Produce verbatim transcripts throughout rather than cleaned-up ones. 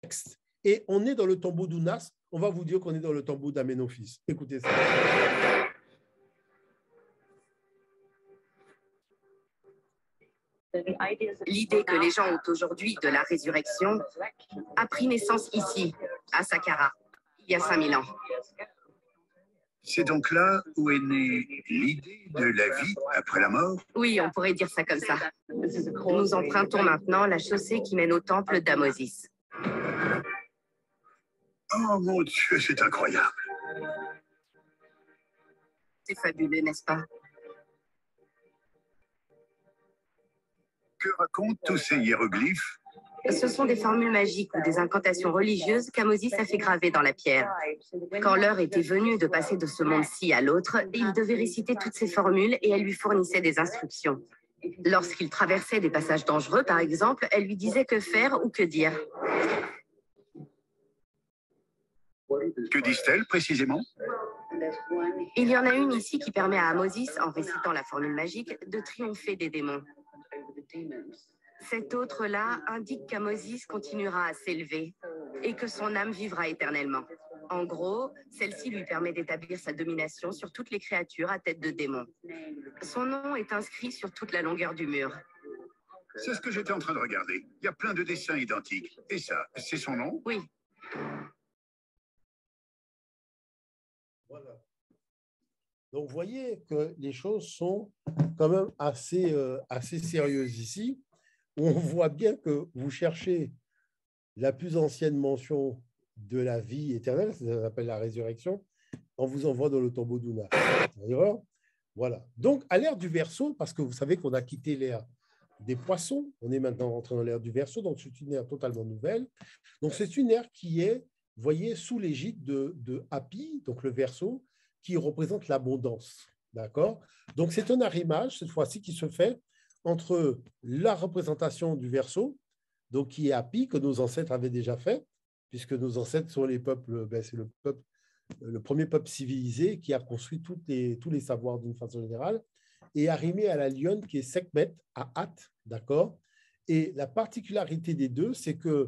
Et on est dans le tombeau d'Ounas. On va vous dire qu'on est dans le tombeau d'Amenophis. Écoutez ça. L'idée que les gens ont aujourd'hui de la résurrection a pris naissance ici, à Saqqara, il y a cinq mille ans. C'est donc là où est née l'idée de la vie après la mort? Oui, on pourrait dire ça comme ça. Nous empruntons maintenant la chaussée qui mène au temple d'Amosis. Oh mon Dieu, c'est incroyable. C'est fabuleux, n'est-ce pas? Que racontent tous ces hiéroglyphes? Ce sont des formules magiques ou des incantations religieuses qu'Amosis a fait graver dans la pierre. Quand l'heure était venue de passer de ce monde-ci à l'autre, il devait réciter toutes ces formules et elle lui fournissait des instructions. Lorsqu'il traversait des passages dangereux, par exemple, elle lui disait que faire ou que dire. Que disent-elles précisément? Il y en a une ici qui permet à Amosis, en récitant la formule magique, de triompher des démons. Cette autre-là indique qu'Amosis continuera à s'élever et que son âme vivra éternellement. En gros, celle-ci lui permet d'établir sa domination sur toutes les créatures à tête de démons. Son nom est inscrit sur toute la longueur du mur. C'est ce que j'étais en train de regarder. Il y a plein de dessins identiques. Et ça, c'est son nom? Oui. Voilà. Donc, vous voyez que les choses sont quand même assez, euh, assez sérieuses ici. On voit bien que vous cherchez la plus ancienne mention de la vie éternelle, ça s'appelle la résurrection, on vous envoie dans le tombeau d'Ounas. Voilà. Donc, à l'ère du Verseau, parce que vous savez qu'on a quitté l'ère des poissons, on est maintenant rentré dans l'ère du Verseau, donc c'est une ère totalement nouvelle. Donc, c'est une ère qui est, vous voyez, sous l'égide de, de Hapi, donc le Verseau, qui représente l'abondance. D'accord? Donc, c'est un arrimage, cette fois-ci, qui se fait entre la représentation du Verseau, donc qui est Hapi, que nos ancêtres avaient déjà fait, puisque nos ancêtres sont les peuples, ben c'est le peuple, le premier peuple civilisé qui a construit toutes les, tous les savoirs d'une façon générale, et arrimé à la lionne qui est Sekhmet, à At, d'accord? Et la particularité des deux, c'est que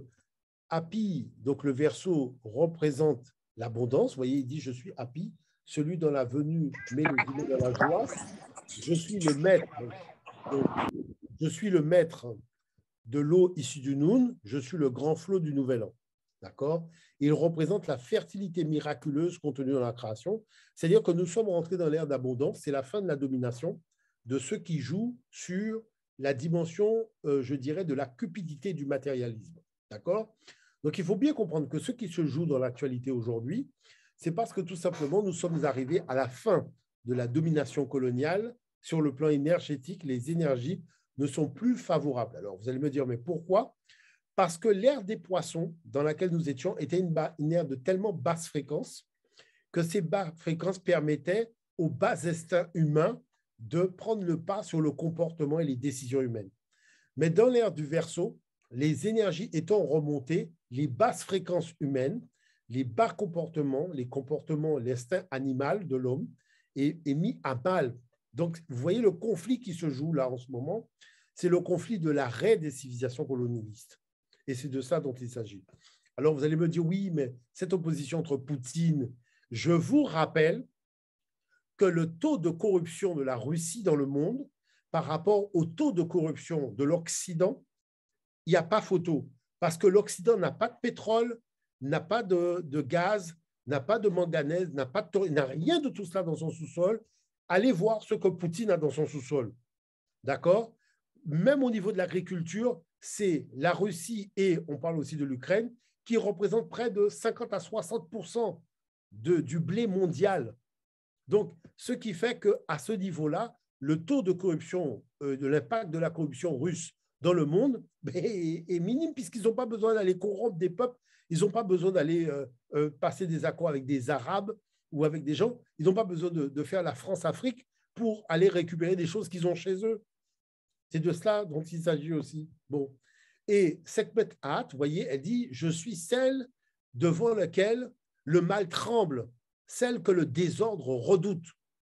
Hapi, donc le Verseau, représente l'abondance. Vous voyez, il dit « Je suis Hapi, celui dans la venue, mais le dans la joie. Je suis le maître. » Donc, je suis le maître de l'eau issue du Noun, je suis le grand flot du Nouvel An. D'accord? Il représente la fertilité miraculeuse contenue dans la création. C'est-à-dire que nous sommes rentrés dans l'ère d'abondance, c'est la fin de la domination de ceux qui jouent sur la dimension, euh, je dirais, de la cupidité du matérialisme. D'accord? Donc, il faut bien comprendre que ce qui se joue dans l'actualité aujourd'hui, c'est parce que tout simplement, nous sommes arrivés à la fin de la domination coloniale. Sur le plan énergétique, les énergies ne sont plus favorables. Alors, vous allez me dire, mais pourquoi? Parce que l'ère des poissons dans laquelle nous étions était une, une ère de tellement basse fréquence que ces basses fréquences permettaient aux bas instincts humains de prendre le pas sur le comportement et les décisions humaines. Mais dans l'ère du Verseau, les énergies étant remontées, les basses fréquences humaines, les bas comportements, les comportements, l'instinct animal de l'homme est, est mis à mal. Donc, vous voyez le conflit qui se joue là en ce moment, c'est le conflit de l'arrêt des civilisations colonialistes. Et c'est de ça dont il s'agit. Alors, vous allez me dire, oui, mais cette opposition entre Poutine, je vous rappelle que le taux de corruption de la Russie dans le monde par rapport au taux de corruption de l'Occident, il n'y a pas photo. Parce que l'Occident n'a pas de pétrole, n'a pas de, de gaz, n'a pas de manganèse, n'a pas de, n'a rien de tout cela dans son sous-sol. Allez voir ce que Poutine a dans son sous-sol. D'accord? Même au niveau de l'agriculture, c'est la Russie et on parle aussi de l'Ukraine qui représentent près de cinquante à soixante pour cent de, du blé mondial. Donc, ce qui fait qu'à ce niveau-là, le taux de corruption, euh, de l'impact de la corruption russe dans le monde est, est minime puisqu'ils n'ont pas besoin d'aller corrompre des peuples, ils n'ont pas besoin d'aller euh, euh, passer des accords avec des Arabes ou avec des gens, ils n'ont pas besoin de, de faire la France-Afrique pour aller récupérer des choses qu'ils ont chez eux. C'est de cela dont il s'agit aussi. Bon. Et Sekhmet At, vous voyez, elle dit « Je suis celle devant laquelle le mal tremble, celle que le désordre redoute.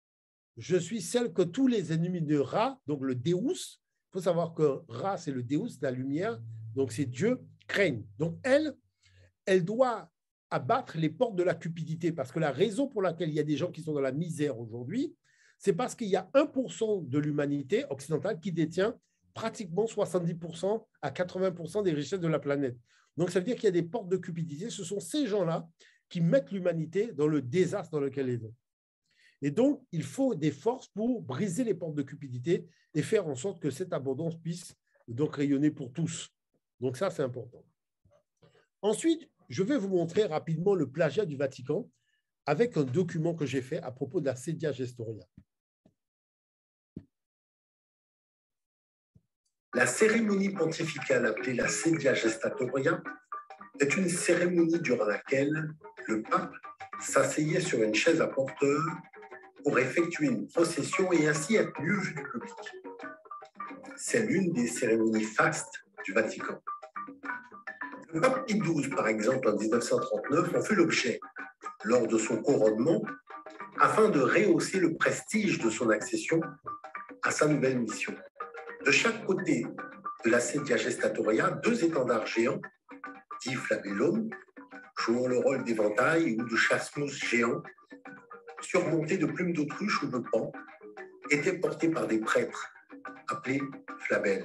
Je suis celle que tous les ennemis de Ra, donc le Deus, il faut savoir que Ra, c'est le Deus, la lumière, donc c'est Dieu, craignent. Donc elle, elle doit abattre les portes de la cupidité, parce que la raison pour laquelle il y a des gens qui sont dans la misère aujourd'hui, c'est parce qu'il y a un pour cent de l'humanité occidentale qui détient pratiquement soixante-dix pour cent à quatre-vingts pour cent des richesses de la planète. Donc, ça veut dire qu'il y a des portes de cupidité. Ce sont ces gens-là qui mettent l'humanité dans le désastre dans lequel elle est. Et donc, il faut des forces pour briser les portes de cupidité et faire en sorte que cette abondance puisse donc rayonner pour tous. Donc, ça, c'est important. Ensuite, je vais vous montrer rapidement le plagiat du Vatican avec un document que j'ai fait à propos de la Sedia Gestoria. La cérémonie pontificale appelée la Sedia Gestatoria est une cérémonie durant laquelle le pape s'asseyait sur une chaise à porteur pour effectuer une procession et ainsi être mieux vu du public. C'est l'une des cérémonies fastes du Vatican. Le pape Pie douze, par exemple, en mille neuf cent trente-neuf, en fait l'objet lors de son couronnement afin de rehausser le prestige de son accession à sa nouvelle mission. De chaque côté de la Sedia Gestatoria, deux étendards géants, dits flabellum, jouant le rôle d'éventail ou de chasse-mousse géant, surmontés de plumes d'autruche ou de paon, étaient portés par des prêtres, appelés flabelles.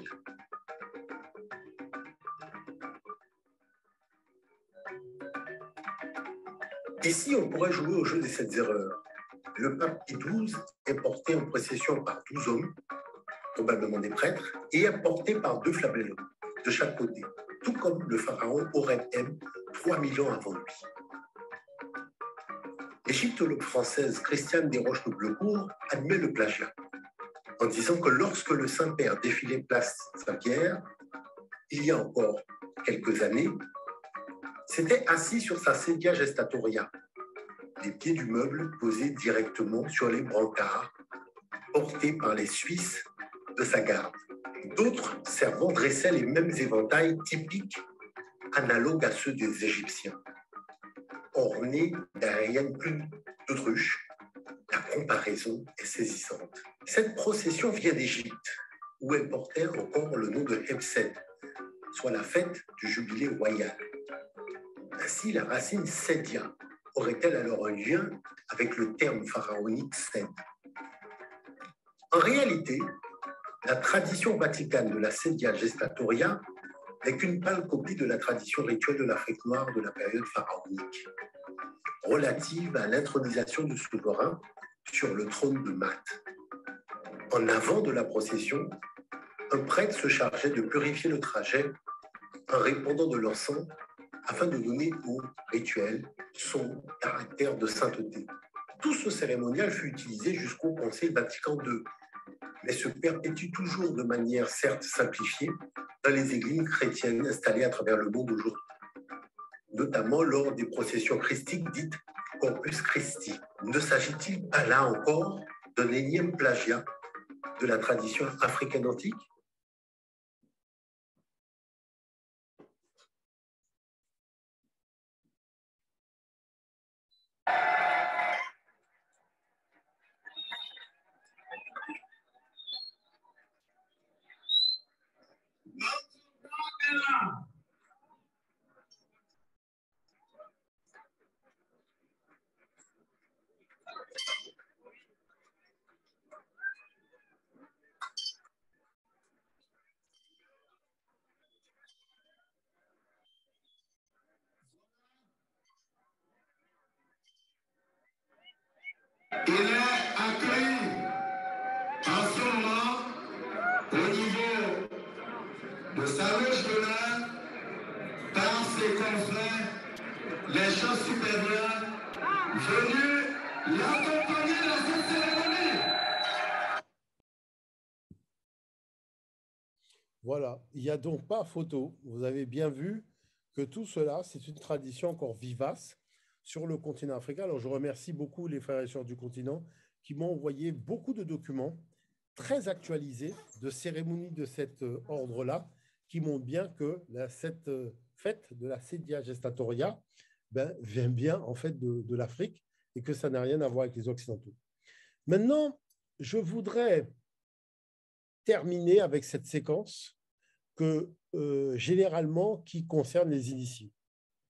Ici, on pourrait jouer au jeu des sept erreurs. Le pape Pie douze est porté en procession par douze hommes, probablement des prêtres, et est porté par deux flabellums de chaque côté, tout comme le pharaon Horeb-Em, trois mille ans avant lui. L'égyptologue française Christiane Desroches-Noblecourt admet le plagiat en disant que lorsque le Saint-Père défilait place Saint-Pierre, il y a encore quelques années, s'était assis sur sa Sedia Gestatoria, les pieds du meuble posés directement sur les brancards portés par les Suisses de sa garde. D'autres servants dressaient les mêmes éventails typiques, analogues à ceux des Égyptiens, ornés d'aériennes plumes d'autruche. La comparaison est saisissante. Cette procession vient d'Égypte, où elle portait encore le nom de Hebsed, soit la fête du jubilé royal. Ainsi, la racine Sedia aurait-elle alors un lien avec le terme pharaonique Sed? En réalité, la tradition vaticane de la Sedia Gestatoria n'est qu'une pâle copie de la tradition rituelle de l'Afrique noire de la période pharaonique, relative à l'intronisation du souverain sur le trône de Math. En avant de la procession, un prêtre se chargeait de purifier le trajet en répandant de l'encens afin de donner au rituel son caractère de sainteté. Tout ce cérémonial fut utilisé jusqu'au Concile Vatican deux, mais se perpétue toujours de manière certes simplifiée dans les églises chrétiennes installées à travers le monde aujourd'hui, notamment lors des processions christiques dites Corpus Christi. Ne s'agit-il pas là encore d'un énième plagiat de la tradition africaine antique? Il est accueilli en ce moment au niveau de sa loge d'honneur par ses confrères, les chefs supérieurs, venus l'accompagner dans cette cérémonie. Voilà, il n'y a donc pas photo. Vous avez bien vu que tout cela, c'est une tradition encore vivace sur le continent africain. Alors, je remercie beaucoup les frères et sœurs du continent qui m'ont envoyé beaucoup de documents très actualisés de cérémonies de cet ordre-là qui montrent bien que la, cette fête de la Sedia Gestatoria ben, vient bien en fait de, de l'Afrique et que ça n'a rien à voir avec les Occidentaux. Maintenant, je voudrais terminer avec cette séquence que, euh, généralement qui concerne les initiés.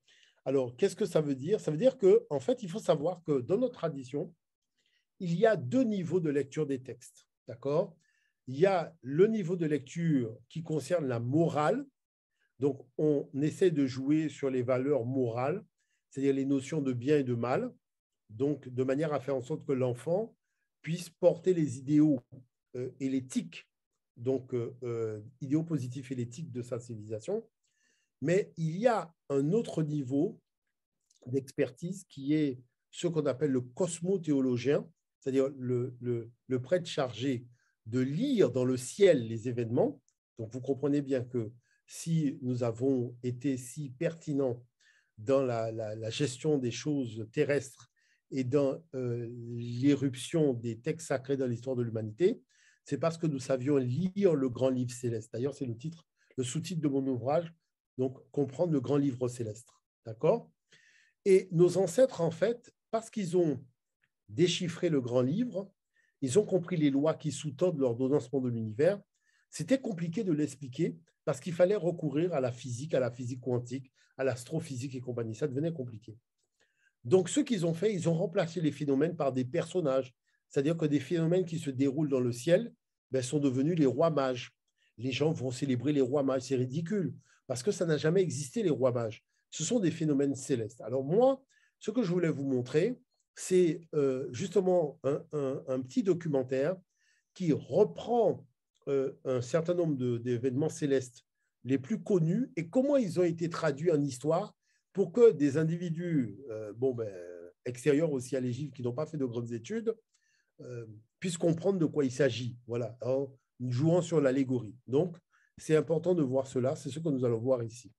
Alors, qu'est-ce que ça veut dire? Ça veut dire que, en fait, il faut savoir que dans notre tradition, il y a deux niveaux de lecture des textes. D'accord? Il y a le niveau de lecture qui concerne la morale. Donc, on essaie de jouer sur les valeurs morales, c'est-à-dire les notions de bien et de mal, donc de manière à faire en sorte que l'enfant puisse porter les idéaux euh, et l'éthique, donc euh, euh, idéaux positifs et l'éthique de sa civilisation. Mais il y a un autre niveau d'expertise qui est ce qu'on appelle le cosmothéologien, c'est-à-dire le, le, le prêtre chargé de lire dans le ciel les événements. Donc, vous comprenez bien que si nous avons été si pertinents dans la, la, la gestion des choses terrestres et dans euh, l'éruption des textes sacrés dans l'histoire de l'humanité, c'est parce que nous savions lire le grand livre céleste. D'ailleurs, c'est le titre, le sous-titre de mon ouvrage, donc comprendre le grand livre céleste. D'accord? Et nos ancêtres, en fait, parce qu'ils ont déchiffré le grand livre, ils ont compris les lois qui sous-tendent l'ordonnancement de l'univers. C'était compliqué de l'expliquer parce qu'il fallait recourir à la physique, à la physique quantique, à l'astrophysique et compagnie. Ça devenait compliqué. Donc, ce qu'ils ont fait, ils ont remplacé les phénomènes par des personnages. C'est-à-dire que des phénomènes qui se déroulent dans le ciel ben, sont devenus les rois mages. Les gens vont célébrer les rois mages. C'est ridicule parce que ça n'a jamais existé, les rois mages. Ce sont des phénomènes célestes. Alors moi, ce que je voulais vous montrer, c'est euh, justement un, un, un petit documentaire qui reprend euh, un certain nombre d'événements célestes les plus connus et comment ils ont été traduits en histoire pour que des individus euh, bon, ben, extérieurs aussi à l'Égypte, qui n'ont pas fait de grandes études, euh, puissent comprendre de quoi il s'agit, voilà, en jouant sur l'allégorie. Donc, c'est important de voir cela, c'est ce que nous allons voir ici.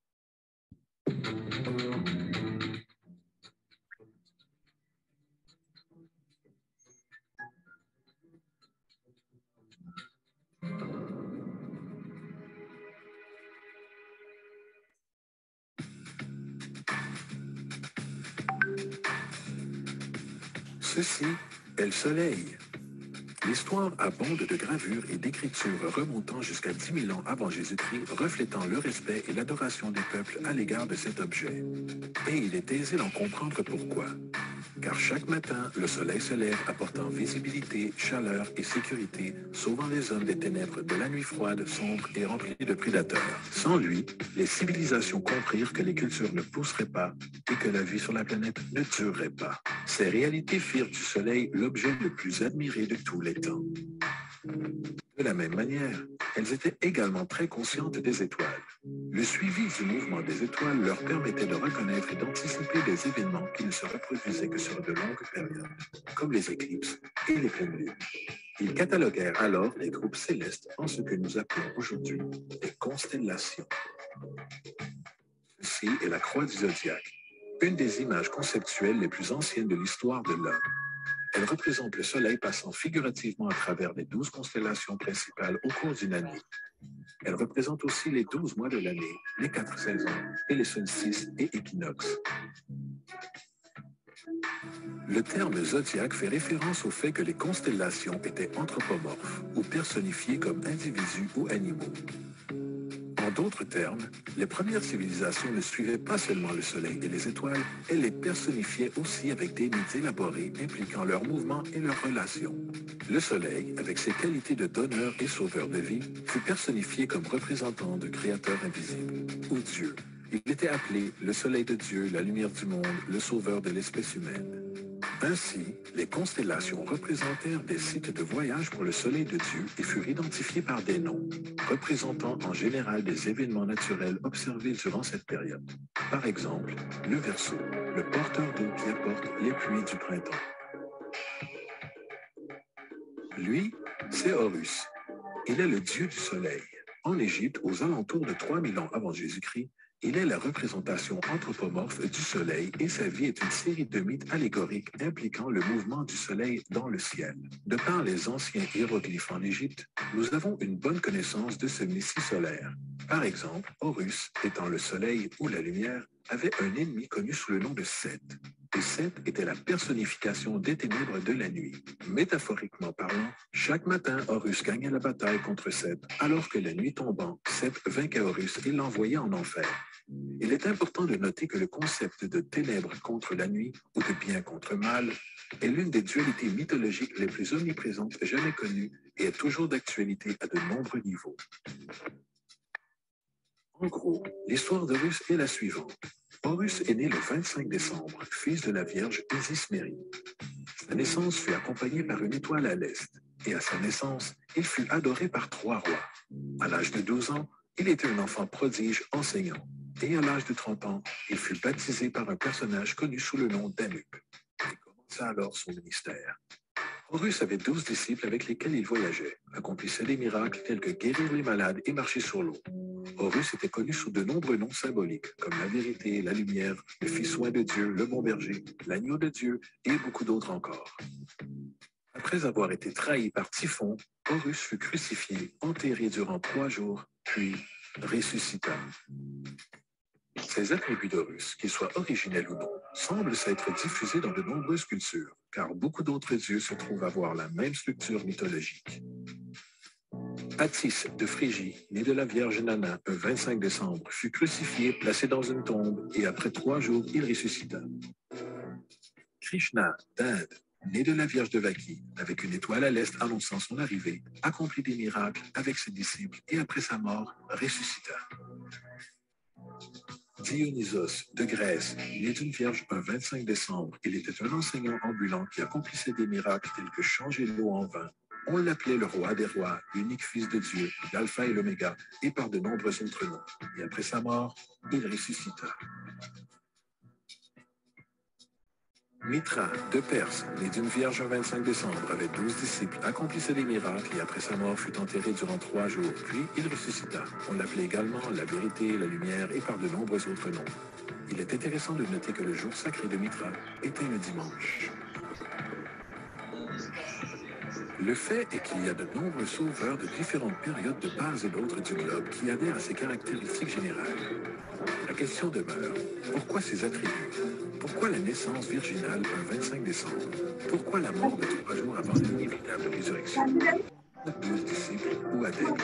Ceci est le soleil. L'histoire abonde de gravures et d'écritures remontant jusqu'à dix mille ans avant Jésus-Christ, reflétant le respect et l'adoration des peuples à l'égard de cet objet. Et il est aisé d'en comprendre pourquoi. Car chaque matin, le soleil se lève apportant visibilité, chaleur et sécurité, sauvant les hommes des ténèbres de la nuit froide, sombre et remplie de prédateurs. Sans lui, les civilisations comprirent que les cultures ne pousseraient pas et que la vie sur la planète ne durerait pas. Ces réalités firent du soleil l'objet le plus admiré de tous les temps. De la même manière, elles étaient également très conscientes des étoiles. Le suivi du mouvement des étoiles leur permettait de reconnaître et d'anticiper des événements qui ne se reproduisaient que sur de longues périodes, comme les éclipses et les pleines lunes. Ils cataloguèrent alors les groupes célestes en ce que nous appelons aujourd'hui des constellations. Ceci est la croix du zodiaque, une des images conceptuelles les plus anciennes de l'histoire de l'homme. Elle représente le soleil passant figurativement à travers les douze constellations principales au cours d'une année. Elle représente aussi les douze mois de l'année, les quatre saisons et les solstices et équinoxes. Le terme zodiaque fait référence au fait que les constellations étaient anthropomorphes ou personnifiées comme individus ou animaux. En d'autres termes, les premières civilisations ne suivaient pas seulement le soleil et les étoiles, elles les personnifiaient aussi avec des mythes élaborés impliquant leurs mouvements et leurs relations. Le soleil, avec ses qualités de donneur et sauveur de vie, fut personnifié comme représentant de créateurs invisibles, ou Dieu. Il était appelé le soleil de Dieu, la lumière du monde, le sauveur de l'espèce humaine. Ainsi, les constellations représentèrent des sites de voyage pour le soleil de Dieu et furent identifiés par des noms, représentant en général des événements naturels observés durant cette période. Par exemple, le Verseau, le porteur d'eau qui apporte les pluies du printemps. Lui, c'est Horus. Il est le dieu du soleil. En Égypte, aux alentours de trois mille ans avant Jésus-Christ, il est la représentation anthropomorphe du soleil et sa vie est une série de mythes allégoriques impliquant le mouvement du soleil dans le ciel. De par les anciens hiéroglyphes en Égypte, nous avons une bonne connaissance de ce messie solaire. Par exemple, Horus, étant le soleil ou la lumière, avait un ennemi connu sous le nom de Seth. Et Seth était la personnification des ténèbres de la nuit. Métaphoriquement parlant, chaque matin, Horus gagnait la bataille contre Seth, alors que la nuit tombant, Seth vainquait Horus et l'envoyait en enfer. Il est important de noter que le concept de ténèbres contre la nuit ou de bien contre mal est l'une des dualités mythologiques les plus omniprésentes jamais connues et est toujours d'actualité à de nombreux niveaux. En gros, l'histoire d'Horus est la suivante. Horus est né le vingt-cinq décembre, fils de la Vierge Isis-Mérie. Sa naissance fut accompagnée par une étoile à l'est, et à sa naissance, il fut adoré par trois rois. À l'âge de douze ans, il était un enfant prodige enseignant, et à l'âge de trente ans, il fut baptisé par un personnage connu sous le nom d'Anup. Il commença alors son ministère. Horus avait douze disciples avec lesquels il voyageait, accomplissait des miracles tels que guérir les malades et marcher sur l'eau. Horus était connu sous de nombreux noms symboliques, comme la vérité, la lumière, le fils soin de Dieu, le bon berger, l'agneau de Dieu et beaucoup d'autres encore. Après avoir été trahi par Typhon, Horus fut crucifié, enterré durant trois jours, puis ressuscita. Ces attributs d'Horus, qu'ils soient originels ou non, semblent s'être diffusés dans de nombreuses cultures, car beaucoup d'autres dieux se trouvent avoir la même structure mythologique. Attis de Phrygie, né de la Vierge Nana un vingt-cinq décembre, fut crucifié, placé dans une tombe, et après trois jours, il ressuscita. Krishna d'Inde, né de la Vierge de Vaki, avec une étoile à l'est annonçant son arrivée, accomplit des miracles avec ses disciples et après sa mort, ressuscita. Dionysos de Grèce, né d'une vierge un vingt-cinq décembre, il était un enseignant ambulant qui accomplissait des miracles tels que changer l'eau en vin. On l'appelait le roi des rois, l'unique fils de Dieu, l'alpha et l'oméga, et par de nombreux autres noms. Et après sa mort, il ressuscita. Mitra de Perse, né d'une vierge un vingt-cinq décembre, avec douze disciples, accomplissait des miracles et après sa mort fut enterré durant trois jours, puis il ressuscita. On l'appelait également la vérité, la lumière et par de nombreux autres noms. Il est intéressant de noter que le jour sacré de Mitra était le dimanche. Le fait est qu'il y a de nombreux sauveurs de différentes périodes de part et d'autre du globe qui adhèrent à ces caractéristiques générales. La question demeure, pourquoi ces attributs? Pourquoi la naissance virginale un vingt-cinq décembre? Pourquoi la mort de trois jours avant l'inévitable résurrection? douze disciples ou adeptes?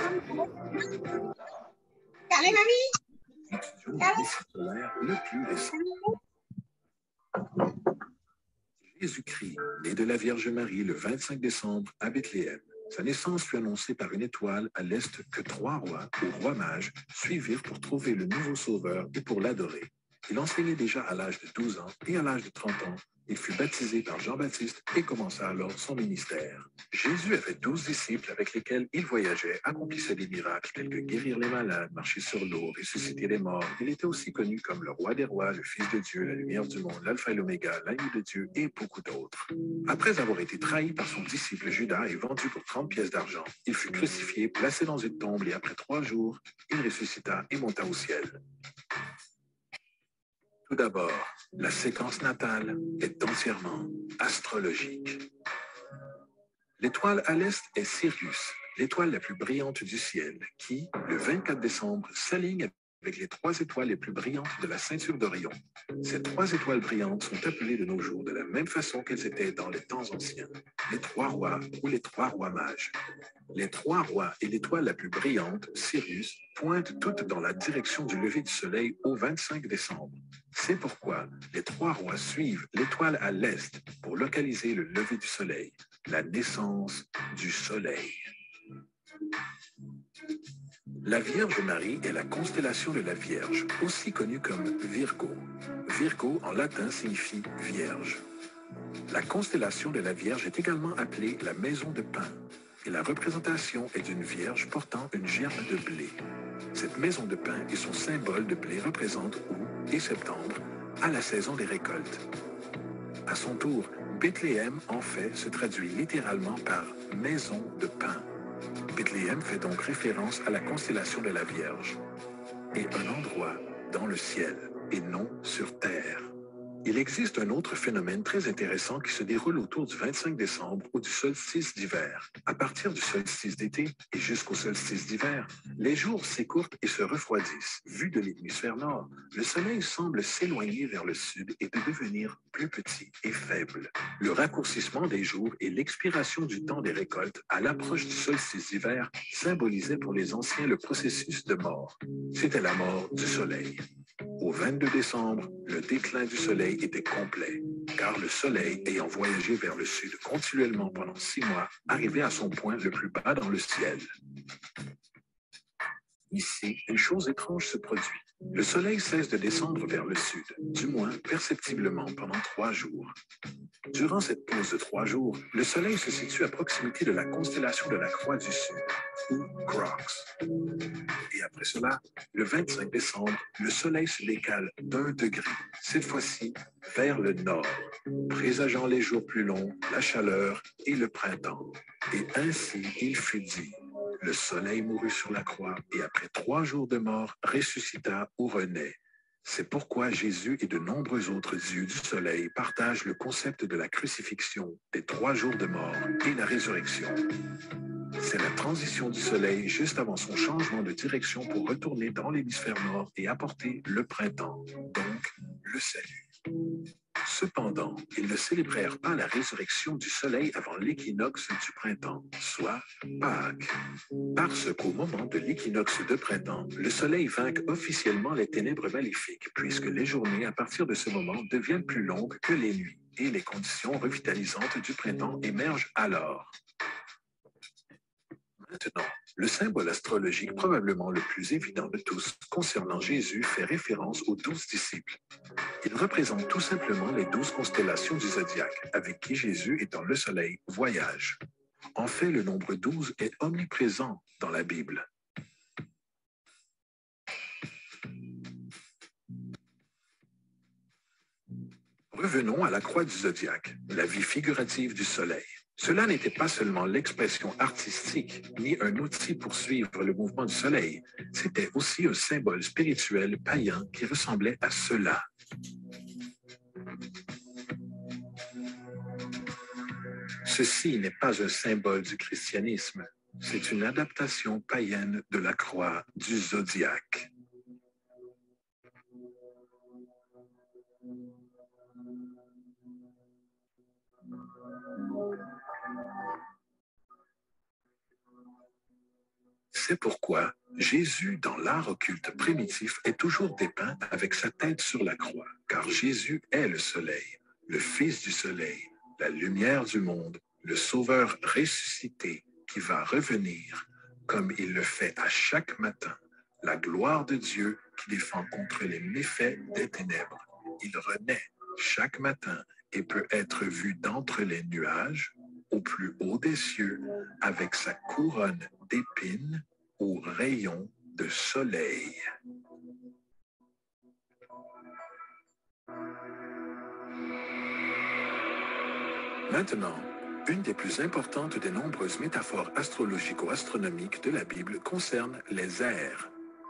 Étudions le récit solaire le plus récent. Jésus-Christ, né de la Vierge Marie le vingt-cinq décembre à Bethléem. Sa naissance fut annoncée par une étoile à l'est que trois rois, ou rois mages, suivirent pour trouver le nouveau sauveur et pour l'adorer. Il enseignait déjà à l'âge de douze ans et à l'âge de trente ans. Il fut baptisé par Jean-Baptiste et commença alors son ministère. Jésus avait douze disciples avec lesquels il voyageait, accomplissait des miracles tels que guérir les malades, marcher sur l'eau, ressusciter les morts. Il était aussi connu comme le roi des rois, le fils de Dieu, la lumière du monde, l'alpha et l'oméga, l'agneau de Dieu et beaucoup d'autres. Après avoir été trahi par son disciple Judas et vendu pour trente pièces d'argent, il fut crucifié, placé dans une tombe et après trois jours, il ressuscita et monta au ciel. Tout d'abord, la séquence natale est entièrement astrologique. L'étoile à l'est est Sirius, l'étoile la plus brillante du ciel, qui, le vingt-quatre décembre, s'aligne avec les trois étoiles les plus brillantes de la ceinture d'Orion. Ces trois étoiles brillantes sont appelées de nos jours de la même façon qu'elles étaient dans les temps anciens, les trois rois ou les trois rois mages. Les trois rois et l'étoile la plus brillante, Sirius, pointent toutes dans la direction du lever du soleil au vingt-cinq décembre. C'est pourquoi les trois rois suivent l'étoile à l'est pour localiser le lever du soleil, la naissance du soleil. La Vierge Marie est la constellation de la Vierge, aussi connue comme Virgo. Virgo en latin signifie Vierge. La constellation de la Vierge est également appelée la maison de pain, et la représentation est d'une Vierge portant une germe de blé. Cette maison de pain et son symbole de blé représentent août et septembre, à la saison des récoltes. À son tour, Bethléem, en fait, se traduit littéralement par « maison de pain ». Bethléem fait donc référence à la constellation de la Vierge et un endroit dans le ciel et non sur terre. Il existe un autre phénomène très intéressant qui se déroule autour du vingt-cinq décembre ou du solstice d'hiver. À partir du solstice d'été et jusqu'au solstice d'hiver, les jours s'écourtent et se refroidissent. Vu de l'hémisphère nord, le soleil semble s'éloigner vers le sud et de devenir plus petit et faible. Le raccourcissement des jours et l'expiration du temps des récoltes à l'approche du solstice d'hiver symbolisaient pour les anciens le processus de mort. C'était la mort du soleil. Au vingt-deux décembre, le déclin du soleil était complet, car le soleil, ayant voyagé vers le sud continuellement pendant six mois, arrivait à son point le plus bas dans le ciel. Ici, une chose étrange se produit. Le soleil cesse de descendre vers le sud, du moins perceptiblement pendant trois jours. Durant cette pause de trois jours, le soleil se situe à proximité de la constellation de la Croix du Sud, ou Crux. Et après cela, le vingt-cinq décembre, le soleil se décale d'un degré, cette fois-ci vers le nord, présageant les jours plus longs, la chaleur et le printemps. Et ainsi il fut dit. Le soleil mourut sur la croix et après trois jours de mort ressuscita ou renaît. C'est pourquoi Jésus et de nombreux autres dieux du soleil partagent le concept de la crucifixion, des trois jours de mort et la résurrection. C'est la transition du soleil juste avant son changement de direction pour retourner dans l'hémisphère nord et apporter le printemps, donc le salut. Cependant, ils ne célébrèrent pas la résurrection du soleil avant l'équinoxe du printemps, soit Pâques. Parce qu'au moment de l'équinoxe de printemps, le soleil vainque officiellement les ténèbres maléfiques, puisque les journées à partir de ce moment deviennent plus longues que les nuits, et les conditions revitalisantes du printemps émergent alors. Maintenant, le symbole astrologique probablement le plus évident de tous concernant Jésus fait référence aux douze disciples. Il représente tout simplement les douze constellations du zodiaque, avec qui Jésus, étant le soleil, voyage. En fait, le nombre douze est omniprésent dans la Bible. Revenons à la croix du zodiaque, la vie figurative du soleil. Cela n'était pas seulement l'expression artistique, ni un outil pour suivre le mouvement du soleil, c'était aussi un symbole spirituel païen qui ressemblait à cela. Ceci n'est pas un symbole du christianisme, c'est une adaptation païenne de la croix du zodiaque. C'est pourquoi Jésus, dans l'art occulte primitif, est toujours dépeint avec sa tête sur la croix, car Jésus est le soleil, le Fils du soleil, la lumière du monde, le Sauveur ressuscité qui va revenir, comme il le fait à chaque matin, la gloire de Dieu qui défend contre les méfaits des ténèbres. Il renaît chaque matin et peut être vu d'entre les nuages, au plus haut des cieux, avec sa couronne d'épines aux rayons de soleil. Maintenant, une des plus importantes des nombreuses métaphores astrologico-astronomiques de la Bible concerne les ères.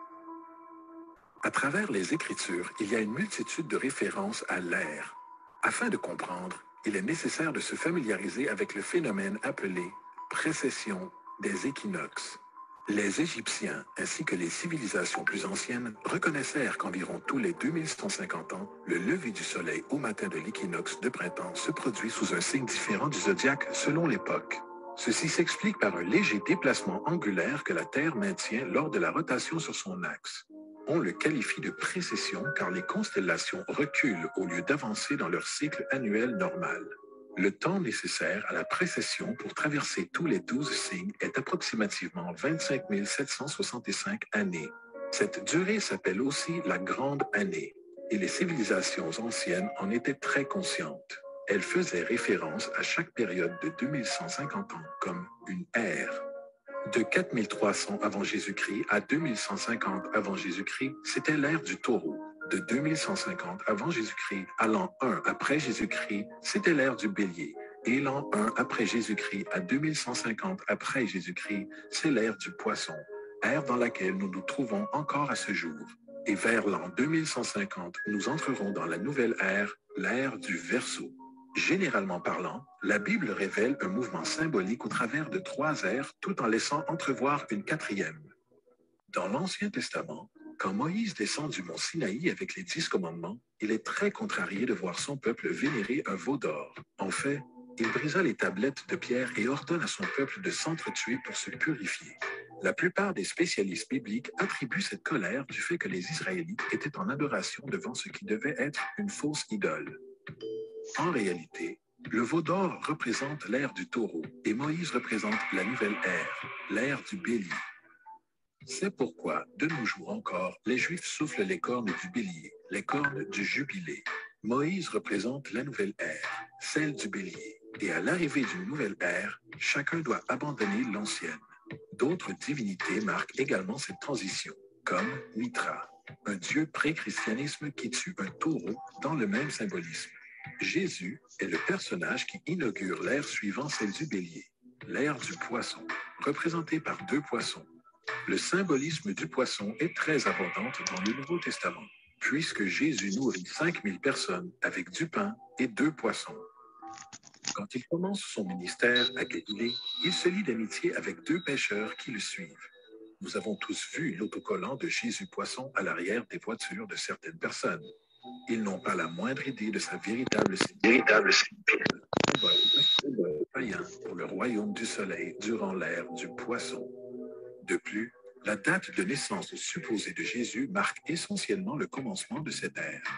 À travers les Écritures, il y a une multitude de références à l'ère. Afin de comprendre, il est nécessaire de se familiariser avec le phénomène appelé précession des équinoxes. Les Égyptiens, ainsi que les civilisations plus anciennes, reconnaissèrent qu'environ tous les deux mille cent cinquante ans, le lever du soleil au matin de l'équinoxe de printemps se produit sous un signe différent du zodiaque selon l'époque. Ceci s'explique par un léger déplacement angulaire que la Terre maintient lors de la rotation sur son axe. On le qualifie de précession car les constellations reculent au lieu d'avancer dans leur cycle annuel normal. Le temps nécessaire à la précession pour traverser tous les douze signes est approximativement vingt-cinq mille sept cent soixante-cinq années. Cette durée s'appelle aussi la Grande Année, et les civilisations anciennes en étaient très conscientes. Elles faisaient référence à chaque période de deux mille cent cinquante ans comme une ère. De quatre mille trois cents avant Jésus-Christ à deux mille cent cinquante avant Jésus-Christ, c'était l'ère du taureau. De deux mille cent cinquante avant Jésus-Christ à l'an un après Jésus-Christ, c'était l'ère du bélier. Et l'an un après Jésus-Christ à deux mille cent cinquante après Jésus-Christ, c'est l'ère du poisson, ère dans laquelle nous nous trouvons encore à ce jour. Et vers l'an deux mille cent cinquante, nous entrerons dans la nouvelle ère, l'ère du Verseau. Généralement parlant, la Bible révèle un mouvement symbolique au travers de trois ères tout en laissant entrevoir une quatrième. Dans l'Ancien Testament, quand Moïse descend du mont Sinaï avec les dix commandements, il est très contrarié de voir son peuple vénérer un veau d'or. En fait, il brisa les tablettes de pierre et ordonne à son peuple de s'entretuer pour se purifier. La plupart des spécialistes bibliques attribuent cette colère du fait que les Israélites étaient en adoration devant ce qui devait être une fausse idole. En réalité, le veau d'or représente l'ère du taureau et Moïse représente la nouvelle ère, l'ère du bélier. C'est pourquoi, de nos jours encore, les Juifs soufflent les cornes du bélier, les cornes du jubilé. Moïse représente la nouvelle ère, celle du bélier. Et à l'arrivée d'une nouvelle ère, chacun doit abandonner l'ancienne. D'autres divinités marquent également cette transition, comme Mitra, un dieu pré-christianisme qui tue un taureau dans le même symbolisme. Jésus est le personnage qui inaugure l'ère suivant celle du bélier, l'ère du poisson, représentée par deux poissons. Le symbolisme du poisson est très abondant dans le Nouveau Testament, puisque Jésus nourrit cinq mille personnes avec du pain et deux poissons. Quand il commence son ministère à Galilée, il se lie d'amitié avec deux pêcheurs qui le suivent. Nous avons tous vu l'autocollant de Jésus Poisson à l'arrière des voitures de certaines personnes. Ils n'ont pas la moindre idée de sa véritable véritable païen pour le royaume du soleil durant l'ère du poisson. De plus, la date de naissance supposée de Jésus marque essentiellement le commencement de cette ère.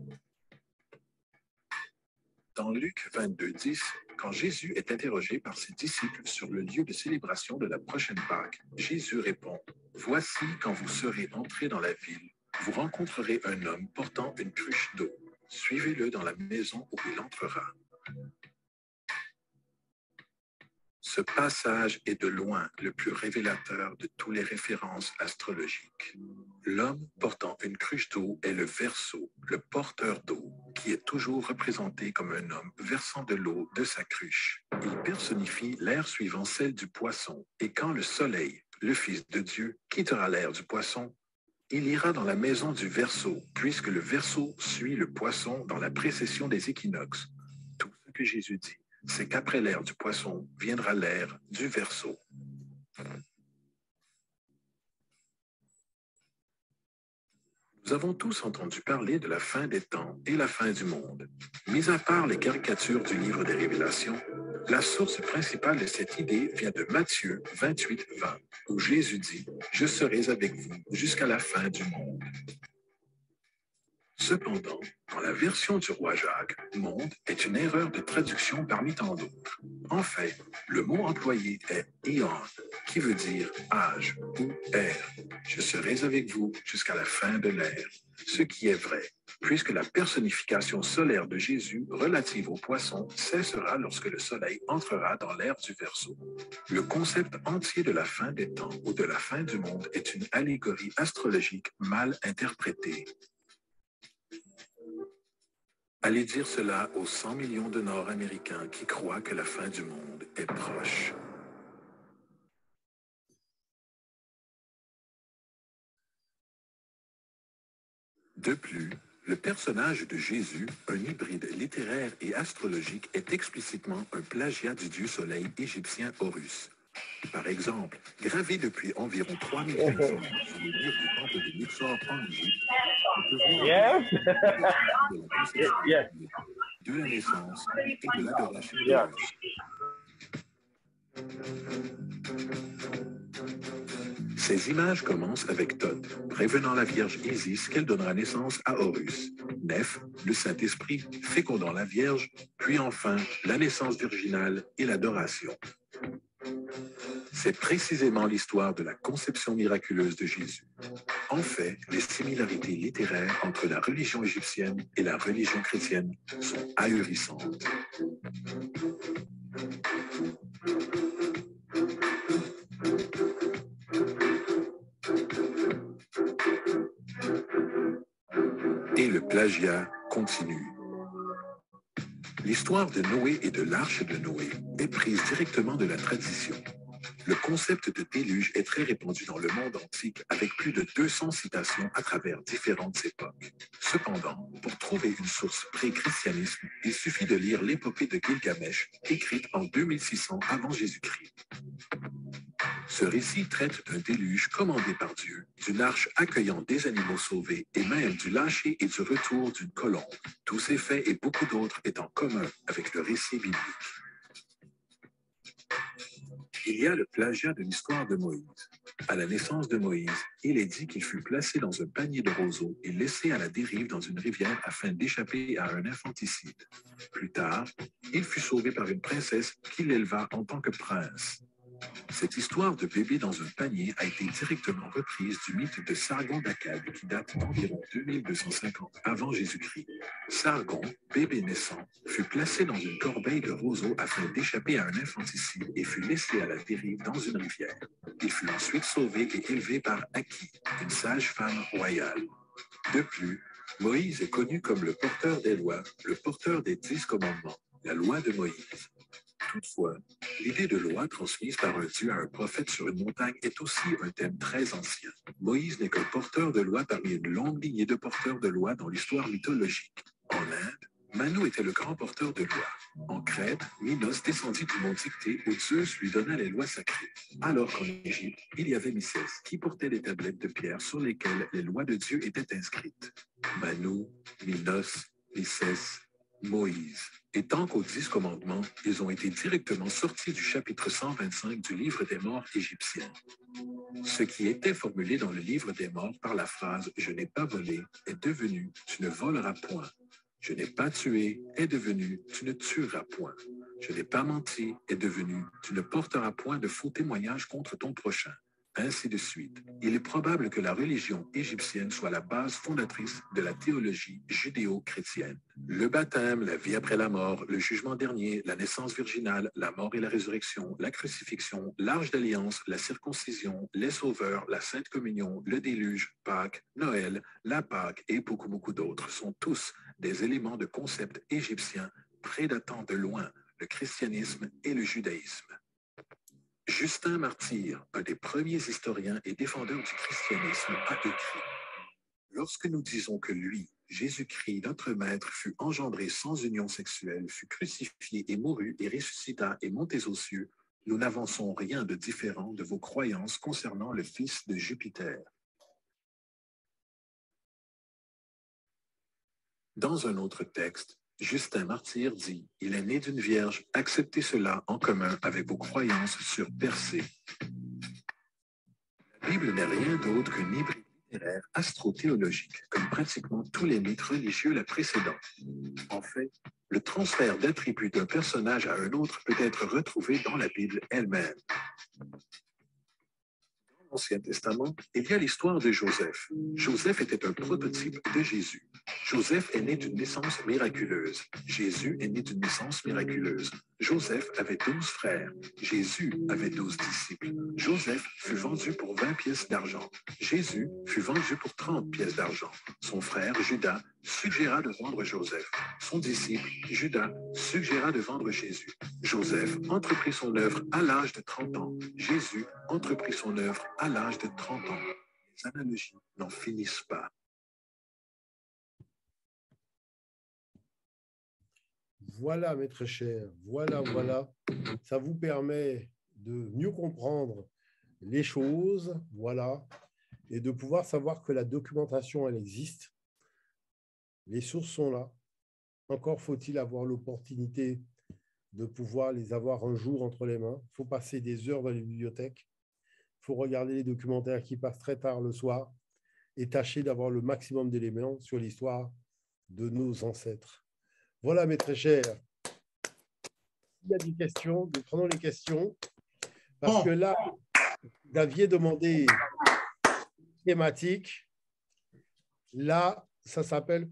Dans Luc vingt-deux, dix, quand Jésus est interrogé par ses disciples sur le lieu de célébration de la prochaine Pâque, Jésus répond, « Voici quand vous serez entrés dans la ville, vous rencontrerez un homme portant une cruche d'eau. Suivez-le dans la maison où il entrera. » Ce passage est de loin le plus révélateur de toutes les références astrologiques. L'homme portant une cruche d'eau est le Verseau, le porteur d'eau, qui est toujours représenté comme un homme versant de l'eau de sa cruche. Il personnifie l'ère suivant celle du poisson, et quand le soleil, le Fils de Dieu, quittera l'ère du poisson, il ira dans la maison du Verseau, puisque le Verseau suit le poisson dans la précession des équinoxes. Tout ce que Jésus dit, c'est qu'après l'ère du poisson viendra l'ère du Verseau. Nous avons tous entendu parler de la fin des temps et la fin du monde. Mis à part les caricatures du livre des Révélations, la source principale de cette idée vient de Matthieu vingt-huit, vingt, où Jésus dit « Je serai avec vous jusqu'à la fin du monde ». Cependant, dans la version du roi Jacques, « monde » est une erreur de traduction parmi tant d'autres. En fait, le mot employé est « éon », qui veut dire « âge » ou « ère ». Je serai avec vous jusqu'à la fin de l'ère. Ce qui est vrai, puisque la personnification solaire de Jésus relative au poisson cessera lorsque le soleil entrera dans l'ère du Verseau. Le concept entier de la fin des temps ou de la fin du monde est une allégorie astrologique mal interprétée. Allez dire cela aux cent millions de Nord-Américains qui croient que la fin du monde est proche. De plus, le personnage de Jésus, un hybride littéraire et astrologique, est explicitement un plagiat du dieu soleil égyptien Horus. Par exemple, gravé depuis environ trois mille cinq cents ans sur le mur du temple de Luxor en Égypte, Yes. Yes. de la naissance et de l'adoration de Yeah. Horus. Ces images commencent avec Thoth, prévenant la Vierge Isis qu'elle donnera naissance à Horus. Neph, le Saint-Esprit, fécondant la Vierge, puis enfin la naissance virginale et l'adoration. C'est précisément l'histoire de la conception miraculeuse de Jésus. En fait, les similarités littéraires entre la religion égyptienne et la religion chrétienne sont ahurissantes. Et le plagiat continue. L'histoire de Noé et de l'arche de Noé est prise directement de la tradition. Le concept de déluge est très répandu dans le monde antique avec plus de deux cents citations à travers différentes époques. Cependant, pour trouver une source pré-christianisme, il suffit de lire l'épopée de Gilgamesh, écrite en deux mille six cents avant Jésus-Christ. Ce récit traite d'un déluge commandé par Dieu, d'une arche accueillant des animaux sauvés et même du lâcher et du retour d'une colombe. Tous ces faits et beaucoup d'autres est en commun avec le récit biblique. Il y a le plagiat de l'histoire de Moïse. À la naissance de Moïse, il est dit qu'il fut placé dans un panier de roseaux et laissé à la dérive dans une rivière afin d'échapper à un infanticide. Plus tard, il fut sauvé par une princesse qui l'éleva en tant que prince. Cette histoire de bébé dans un panier a été directement reprise du mythe de Sargon d'Akkad qui date d'environ deux mille deux cent cinquante avant Jésus-Christ. Sargon, bébé naissant, fut placé dans une corbeille de roseaux afin d'échapper à un infanticide et fut laissé à la dérive dans une rivière. Il fut ensuite sauvé et élevé par Aki, une sage-femme royale. De plus, Moïse est connu comme le porteur des lois, le porteur des dix commandements, la loi de Moïse. Toutefois, l'idée de loi transmise par un Dieu à un prophète sur une montagne est aussi un thème très ancien. Moïse n'est qu'un porteur de loi parmi une longue lignée de porteurs de loi dans l'histoire mythologique. En Inde, Manu était le grand porteur de loi. En Crète, Minos descendit du mont Dictée où Zeus lui donna les lois sacrées. Alors qu'en Égypte, il y avait Mysès qui portait des tablettes de pierre sur lesquelles les lois de Dieu étaient inscrites. Manu, Minos, Mysès, Moïse. Et tant qu'aux dix commandements, ils ont été directement sortis du chapitre cent vingt-cinq du livre des morts égyptien. Ce qui était formulé dans le livre des morts par la phrase « Je n'ai pas volé » est devenu « Tu ne voleras point ». « Je n'ai pas tué » est devenu « Tu ne tueras point ». « Je n'ai pas menti » est devenu « Tu ne porteras point de faux témoignages contre ton prochain ». Ainsi de suite. Il est probable que la religion égyptienne soit la base fondatrice de la théologie judéo-chrétienne. Le baptême, la vie après la mort, le jugement dernier, la naissance virginale, la mort et la résurrection, la crucifixion, l'arche d'alliance, la circoncision, les sauveurs, la sainte communion, le déluge, Pâques, Noël, la Pâque et beaucoup beaucoup d'autres sont tous des éléments de concepts égyptiens prédatant de loin le christianisme et le judaïsme. Justin Martyr, un des premiers historiens et défendeurs du christianisme, a écrit « Lorsque nous disons que lui, Jésus-Christ, notre Maître, fut engendré sans union sexuelle, fut crucifié et mourut et ressuscita et monté aux cieux, nous n'avançons rien de différent de vos croyances concernant le fils de Jupiter. » Dans un autre texte, Justin Martyr dit « Il est né d'une vierge, acceptez cela en commun avec vos croyances sur Persée. » La Bible n'est rien d'autre qu'une hybride littéraire astro-théologique, comme pratiquement tous les mythes religieux la précédant. En fait, le transfert d'attributs d'un personnage à un autre peut être retrouvé dans la Bible elle-même. Dans l'Ancien Testament, il y a l'histoire de Joseph. Joseph était un prototype de Jésus. Joseph est né d'une naissance miraculeuse. Jésus est né d'une naissance miraculeuse. Joseph avait douze frères. Jésus avait douze disciples. Joseph fut vendu pour vingt pièces d'argent. Jésus fut vendu pour trente pièces d'argent. Son frère, Judas, suggéra de vendre Joseph. Son disciple, Judas, suggéra de vendre Jésus. Joseph entreprit son œuvre à l'âge de trente ans. Jésus entreprit son œuvre à l'âge de trente ans. Les analogies n'en finissent pas. Voilà, mes très chers, voilà, voilà. Ça vous permet de mieux comprendre les choses, voilà, et de pouvoir savoir que la documentation, elle existe. Les sources sont là. Encore faut-il avoir l'opportunité de pouvoir les avoir un jour entre les mains. Il faut passer des heures dans les bibliothèques. Il faut regarder les documentaires qui passent très tard le soir et tâcher d'avoir le maximum d'éléments sur l'histoire de nos ancêtres. Voilà, mes très chers. S'il y a des questions, nous prenons les questions. Parce bon. que là, vous aviez demandé thématique. Là, ça s'appelle...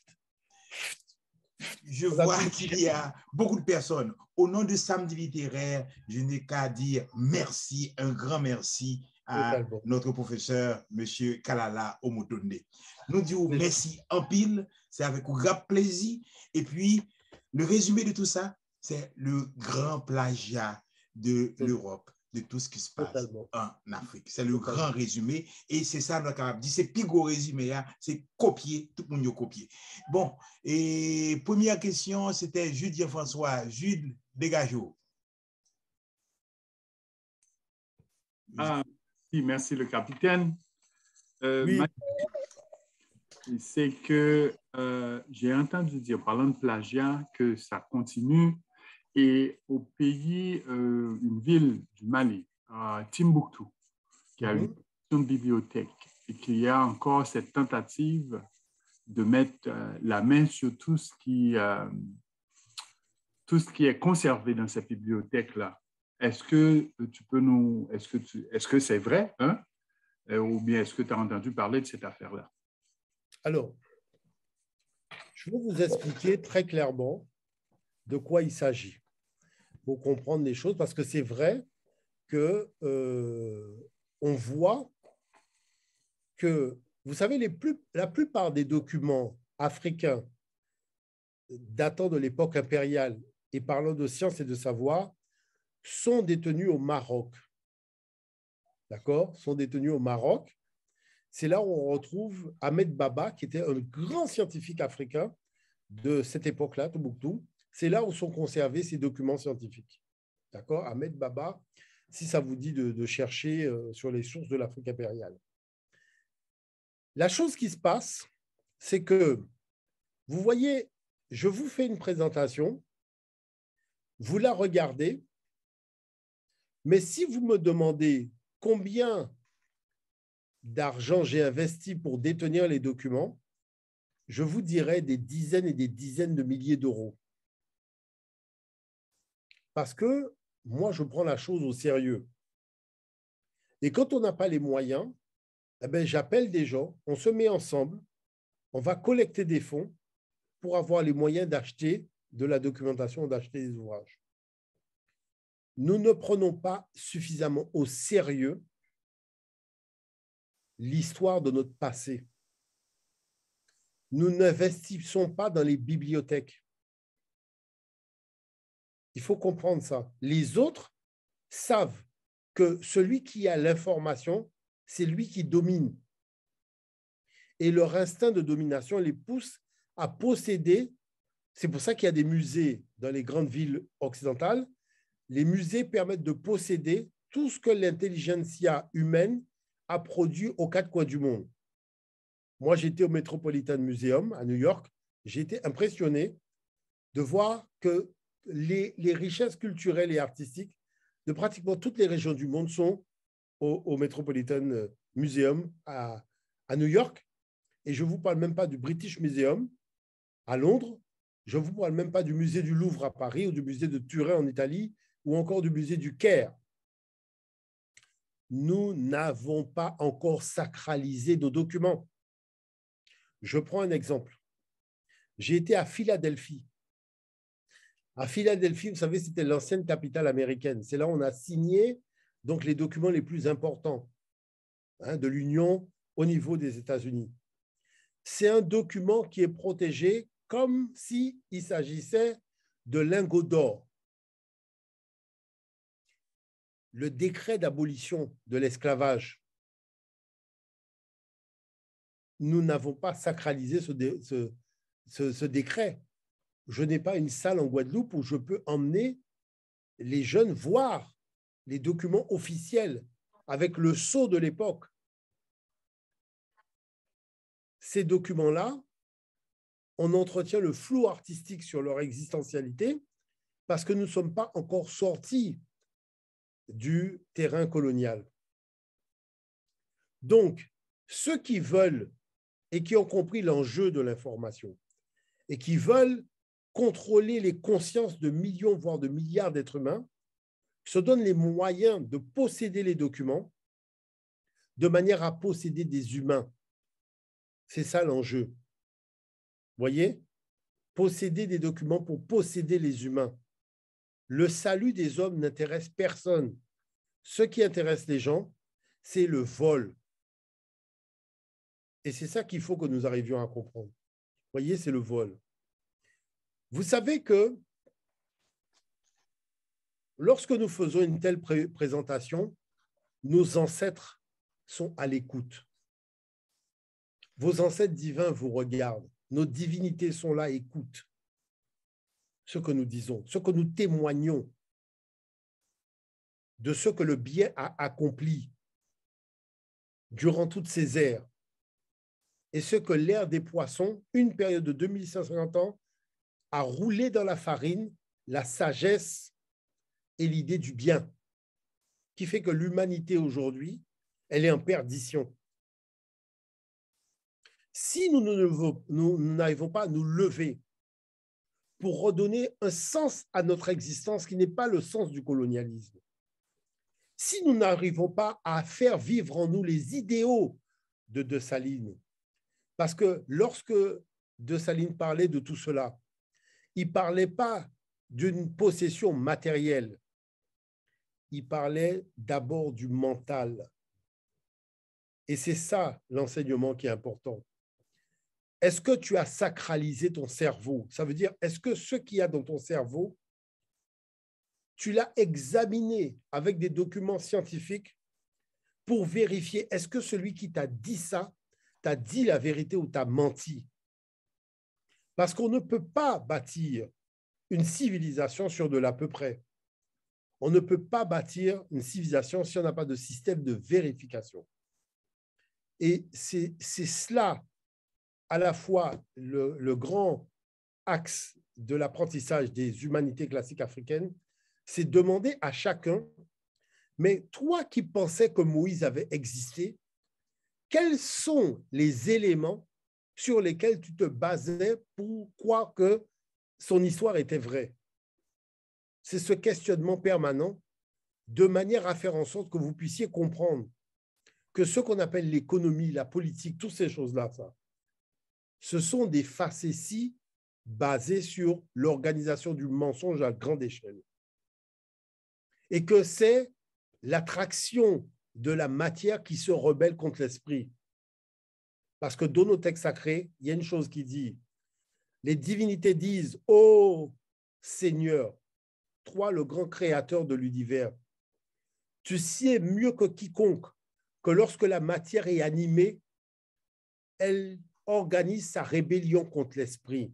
Je vois qu'il y a beaucoup de personnes. Au nom de Samedi Littéraire, je n'ai qu'à dire merci, un grand merci à Totalement. notre professeur, M. Kalala Omotonde. Nous disons merci en pile, c'est avec grand plaisir. Et puis, le résumé de tout ça, c'est le grand plagiat de l'Europe, de tout ce qui se passe Totalement. en Afrique. C'est le Totalement. grand résumé. Et c'est ça, notre capable dit, c'est plus gros résumé, c'est copier, tout le monde copier. Bon, et première question, c'était Jules François. Jules, dégageau. Ah, oui, merci le capitaine. Euh, oui. C'est que euh, j'ai entendu dire, parlant de plagiat, que ça continue. Et au pays, euh, une ville du Mali, à Timbuktu, qu'il y a une question de bibliothèque et qu'il y a encore cette tentative de mettre euh, la main sur tout ce qui, euh, tout ce qui est conservé dans cette bibliothèque-là. Est-ce que tu peux nous... Est-ce que tu, est-ce que c'est vrai, hein? Ou bien est-ce que tu as entendu parler de cette affaire-là? Alors, je vais vous expliquer très clairement de quoi il s'agit pour comprendre les choses, parce que c'est vrai que euh, on voit que, vous savez, les plus, la plupart des documents africains datant de l'époque impériale et parlant de science et de savoir sont détenus au Maroc. D'accord? Sont détenus au Maroc. C'est là où on retrouve Ahmed Baba, qui était un grand scientifique africain de cette époque-là, Tombouctou. C'est là où sont conservés ces documents scientifiques. D'accord? Ahmed Baba, si ça vous dit de, de chercher euh, sur les sources de l'Afrique impériale. La chose qui se passe, c'est que, vous voyez, je vous fais une présentation, vous la regardez, mais si vous me demandez combien d'argent j'ai investi pour détenir les documents, je vous dirai des dizaines et des dizaines de milliers d'euros. Parce que moi, je prends la chose au sérieux. Et quand on n'a pas les moyens, eh bien, j'appelle des gens, on se met ensemble, on va collecter des fonds pour avoir les moyens d'acheter de la documentation, d'acheter des ouvrages. Nous ne prenons pas suffisamment au sérieux l'histoire de notre passé. Nous n'investissons pas dans les bibliothèques. Il faut comprendre ça. Les autres savent que celui qui a l'information, c'est lui qui domine. Et leur instinct de domination les pousse à posséder. C'est pour ça qu'il y a des musées dans les grandes villes occidentales. Les musées permettent de posséder tout ce que l'intelligentsia humaine a produit aux quatre coins du monde. Moi, j'étais au Metropolitan Museum à New York. J'ai été impressionné de voir que les, les richesses culturelles et artistiques de pratiquement toutes les régions du monde sont au, au Metropolitan Museum à, à New York. Et je ne vous parle même pas du British Museum à Londres. Je ne vous parle même pas du musée du Louvre à Paris ou du musée de Turin en Italie ou encore du musée du Caire. Nous n'avons pas encore sacralisé nos documents. Je prends un exemple. J'ai été à Philadelphie. À Philadelphie, vous savez, c'était l'ancienne capitale américaine. C'est là où on a signé donc, les documents les plus importants hein, de l'Union au niveau des États-Unis. C'est un document qui est protégé comme s'il s'agissait de lingots d'or. Le décret d'abolition de l'esclavage. Nous n'avons pas sacralisé ce, dé, ce, ce, ce décret. Je n'ai pas une salle en Guadeloupe où je peux emmener les jeunes voir les documents officiels avec le sceau de l'époque. Ces documents-là, on entretient le flou artistique sur leur existentialité parce que nous ne sommes pas encore sortis du terrain colonial. Donc, ceux qui veulent et qui ont compris l'enjeu de l'information et qui veulent contrôler les consciences de millions, voire de milliards d'êtres humains, se donnent les moyens de posséder les documents de manière à posséder des humains. C'est ça l'enjeu. Vous voyez? Posséder des documents pour posséder les humains. Le salut des hommes n'intéresse personne. Ce qui intéresse les gens, c'est le vol. Et c'est ça qu'il faut que nous arrivions à comprendre. Vous voyez, c'est le vol. Vous savez que lorsque nous faisons une telle pré- présentation, nos ancêtres sont à l'écoute. Vos ancêtres divins vous regardent. Nos divinités sont là, écoutent ce que nous disons, ce que nous témoignons de ce que le bien a accompli durant toutes ces ères et ce que l'ère des poissons, une période de deux mille cinq cents ans, a roulé dans la farine la sagesse et l'idée du bien, qui fait que l'humanité aujourd'hui elle est en perdition. Si nous n'arrivons pas à nous lever pour redonner un sens à notre existence qui n'est pas le sens du colonialisme, si nous n'arrivons pas à faire vivre en nous les idéaux de Dessalines, parce que lorsque Dessalines parlait de tout cela, il ne parlait pas d'une possession matérielle, il parlait d'abord du mental. Et c'est ça l'enseignement qui est important. Est-ce que tu as sacralisé ton cerveau? Ça veut dire, est-ce que ce qu'il y a dans ton cerveau, tu l'as examiné avec des documents scientifiques pour vérifier, est-ce que celui qui t'a dit ça, t'a dit la vérité ou t'a menti? Parce qu'on ne peut pas bâtir une civilisation sur de l'à peu près. On ne peut pas bâtir une civilisation si on n'a pas de système de vérification. Et c'est cela, à la fois, le, le grand axe de l'apprentissage des humanités classiques africaines, c'est demander à chacun, mais toi qui pensais que Moïse avait existé, quels sont les éléments sur lesquels tu te basais pour croire que son histoire était vraie? C'est ce questionnement permanent de manière à faire en sorte que vous puissiez comprendre que ce qu'on appelle l'économie, la politique, toutes ces choses-là, ça, ce sont des facéties basées sur l'organisation du mensonge à grande échelle. Et que c'est l'attraction de la matière qui se rebelle contre l'esprit. Parce que dans nos textes sacrés, il y a une chose qui dit, les divinités disent, ô Seigneur, toi le grand créateur de l'univers, tu sais mieux que quiconque que lorsque la matière est animée, elle organise sa rébellion contre l'esprit.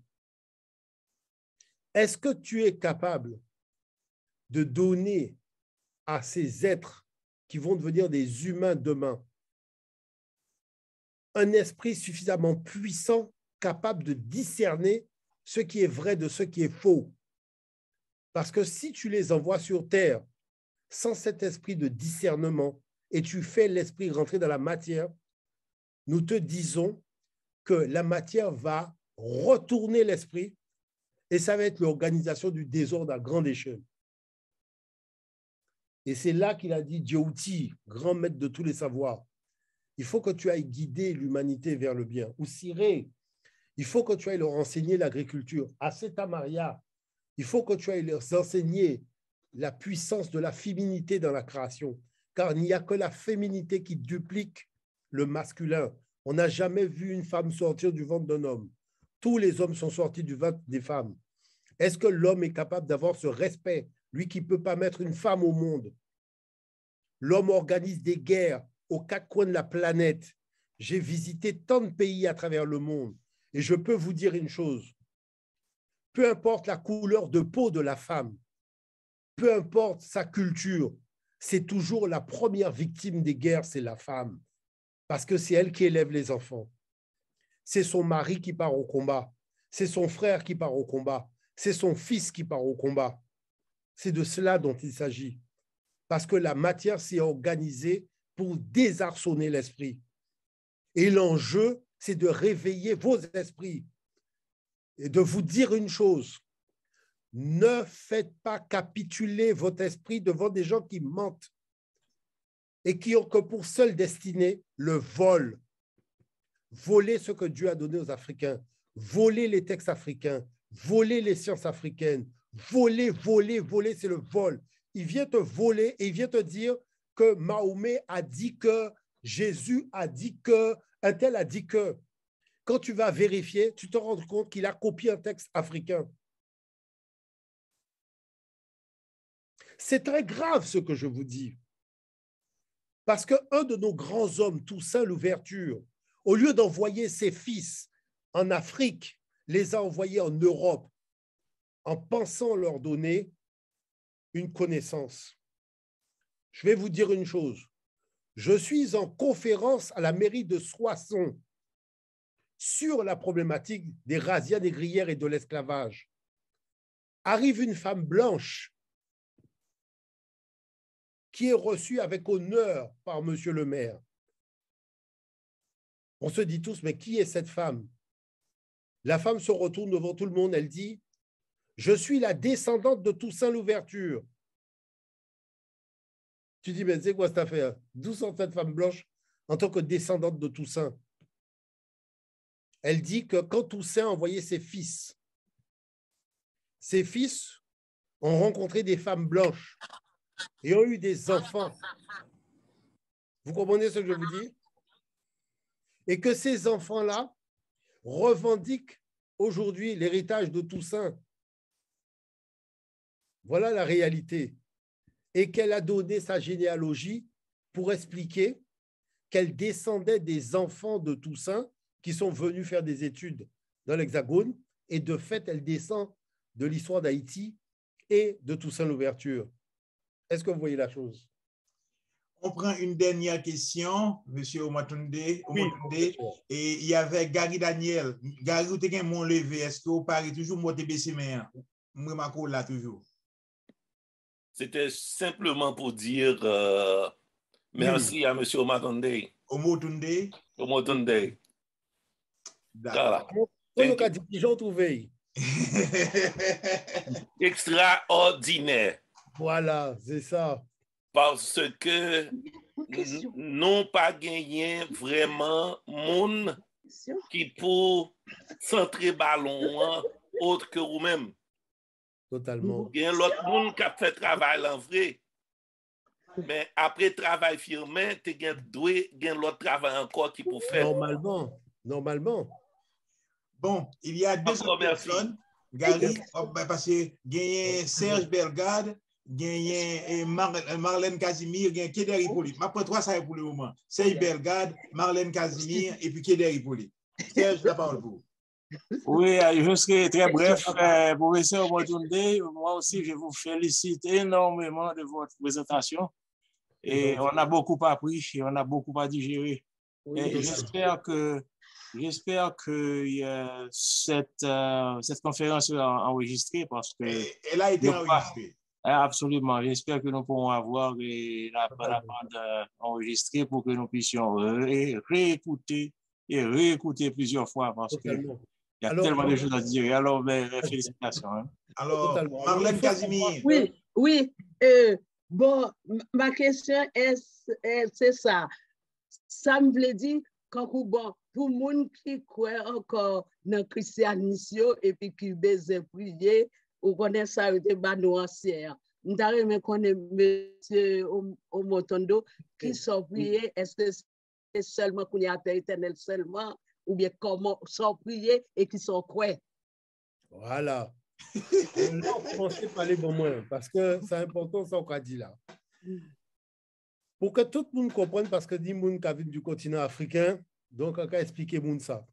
Est-ce que tu es capable de donner à ces êtres qui vont devenir des humains demain un esprit suffisamment puissant, capable de discerner ce qui est vrai de ce qui est faux? Parce que si tu les envoies sur terre sans cet esprit de discernement et tu fais l'esprit rentrer dans la matière, nous te disons que la matière va retourner l'esprit et ça va être l'organisation du désordre à grande échelle. Et c'est là qu'il a dit, Djouti, grand maître de tous les savoirs, il faut que tu ailles guider l'humanité vers le bien. Ou Siré, il faut que tu ailles leur enseigner l'agriculture. À Seta Maria, il faut que tu ailles leur enseigner la puissance de la féminité dans la création. Car il n'y a que la féminité qui duplique le masculin. On n'a jamais vu une femme sortir du ventre d'un homme. Tous les hommes sont sortis du ventre des femmes. Est-ce que l'homme est capable d'avoir ce respect? Lui qui ne peut pas mettre une femme au monde. L'homme organise des guerres aux quatre coins de la planète. J'ai visité tant de pays à travers le monde et je peux vous dire une chose. Peu importe la couleur de peau de la femme, peu importe sa culture, c'est toujours la première victime des guerres, c'est la femme. Parce que c'est elle qui élève les enfants. C'est son mari qui part au combat. C'est son frère qui part au combat. C'est son fils qui part au combat. C'est de cela dont il s'agit. Parce que la matière s'est organisée pour désarçonner l'esprit. Et l'enjeu, c'est de réveiller vos esprits et de vous dire une chose. Ne faites pas capituler votre esprit devant des gens qui mentent et qui ont que pour seule destinée le vol. Voler ce que Dieu a donné aux Africains, voler les textes africains, voler les sciences africaines, voler, voler, voler, c'est le vol. Il vient te voler et il vient te dire que Mahomet a dit que, Jésus a dit que, un tel a dit que. Quand tu vas vérifier, tu te rends compte qu'il a copié un texte africain. C'est très grave ce que je vous dis. Parce qu'un de nos grands hommes, Toussaint Louverture, au lieu d'envoyer ses fils en Afrique, les a envoyés en Europe en pensant leur donner une connaissance. Je vais vous dire une chose. Je suis en conférence à la mairie de Soissons sur la problématique des razzias négrières et de l'esclavage. Arrive une femme blanche qui est reçue avec honneur par monsieur le maire. On se dit tous, mais qui est cette femme? La femme se retourne devant tout le monde, elle dit, je suis la descendante de Toussaint Louverture. Tu dis, mais c'est quoi cette affaire? D'où sort cette femme blanche en tant que descendante de Toussaint? Elle dit que quand Toussaint envoyait ses fils, ses fils ont rencontré des femmes blanches et ont eu des enfants. Vous comprenez ce que je vous dis? Et que ces enfants-là revendiquent aujourd'hui l'héritage de Toussaint. Voilà la réalité. Et qu'elle a donné sa généalogie pour expliquer qu'elle descendait des enfants de Toussaint qui sont venus faire des études dans l'Hexagone. Et de fait, elle descend de l'histoire d'Haïti et de Toussaint Louverture. Est-ce que vous voyez la chose? On prend une dernière question, M. Omotunde. Oui. Et il y avait Gary Daniel. Gary, vous avez mon levé. Est-ce que vous parlez toujours moi de baisser mes mains? Moi, là toujours. C'était simplement pour dire euh, merci oui. à M. Omotunde. Omotunde. Omotunde. D'accord. Voilà. Trouvé. Extraordinaire. Voilà, c'est ça. Parce que non pas gagné vraiment monde qui pour centrer ballon autre que vous-même. Totalement. Il y a l'autre monde qui a fait travail en vrai. Mais après travail firmé, tu as l'autre travail encore qui peut faire. Normalement, normalement. Bon, il y a deux autres personnes. Gary, parce que gagné Serge Bellegarde, gagné Mar Marlène Casimir, gagné Kéder Hippolyte. Ma trois ça pour le moment. Serge Bellegarde, Marlène Casimir et puis Kéder Hippolyte. Serge, la parole pour vous. Oui, je serai très bref. Euh, professeur Omotunde, moi aussi, je vous félicite énormément de votre présentation. Et on a beaucoup appris et on a beaucoup à digérer. Et j'espère que J'espère que euh, cette, euh, cette conférence sera enregistrée parce que... Elle a été enregistrée. Pas, absolument. J'espère que nous pourrons avoir et la, la bande enregistrée pour que nous puissions ré, réécouter et réécouter plusieurs fois parce qu'il y a alors, tellement de choses à dire. Alors, ben, félicitations. Hein. Alors, Marlène Casimir. Oui, oui. Euh, bon, ma question est, est c'est ça. Ça me veut dire quand bon, pour les gens qui croient encore dans le christianisme et puis qui besoin prier, ou connaît ça de bano ancien. Nous avons connaît monsieur Omotunde qui sont priés, est-ce que c'est seulement qu'on y a Père éternel seulement ou bien comment sont priés et qui sont croyants? Voilà. On va commencer par les bons mots parce que c'est important ce qu'on a dit là. Pour que tout le monde comprenne, parce que des gens qui viennent du continent africain, donc on va expliquer ça.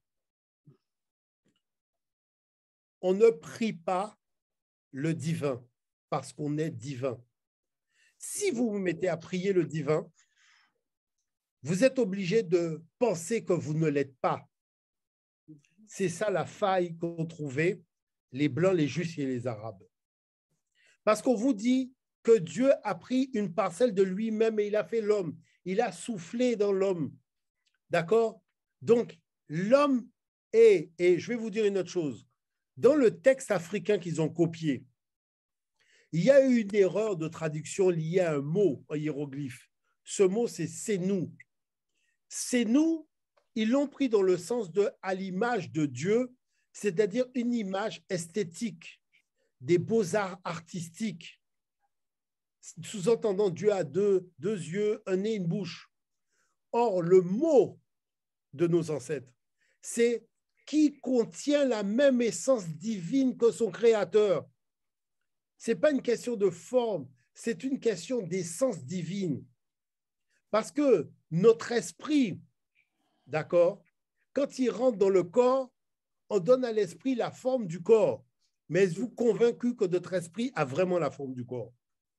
On ne prie pas le divin parce qu'on est divin. Si vous vous mettez à prier le divin, vous êtes obligé de penser que vous ne l'êtes pas. C'est ça la faille qu'ont trouvé les Blancs, les Juifs et les Arabes. Parce qu'on vous dit que Dieu a pris une parcelle de lui-même et il a fait l'homme. Il a soufflé dans l'homme. D'accord? Donc, l'homme est, et je vais vous dire une autre chose, dans le texte africain qu'ils ont copié, il y a eu une erreur de traduction liée à un mot en hiéroglyphe. Ce mot, c'est « c'est nous ». « C'est nous », ils l'ont pris dans le sens de « à l'image de Dieu », c'est-à-dire une image esthétique, des beaux-arts artistiques. Sous-entendant, Dieu a deux, deux yeux, un nez, une bouche. Or, le mot de nos ancêtres, c'est qui contient la même essence divine que son créateur. Ce n'est pas une question de forme, c'est une question d'essence divine. Parce que notre esprit, d'accord, quand il rentre dans le corps, on donne à l'esprit la forme du corps. Mais êtes-vous convaincu que notre esprit a vraiment la forme du corps?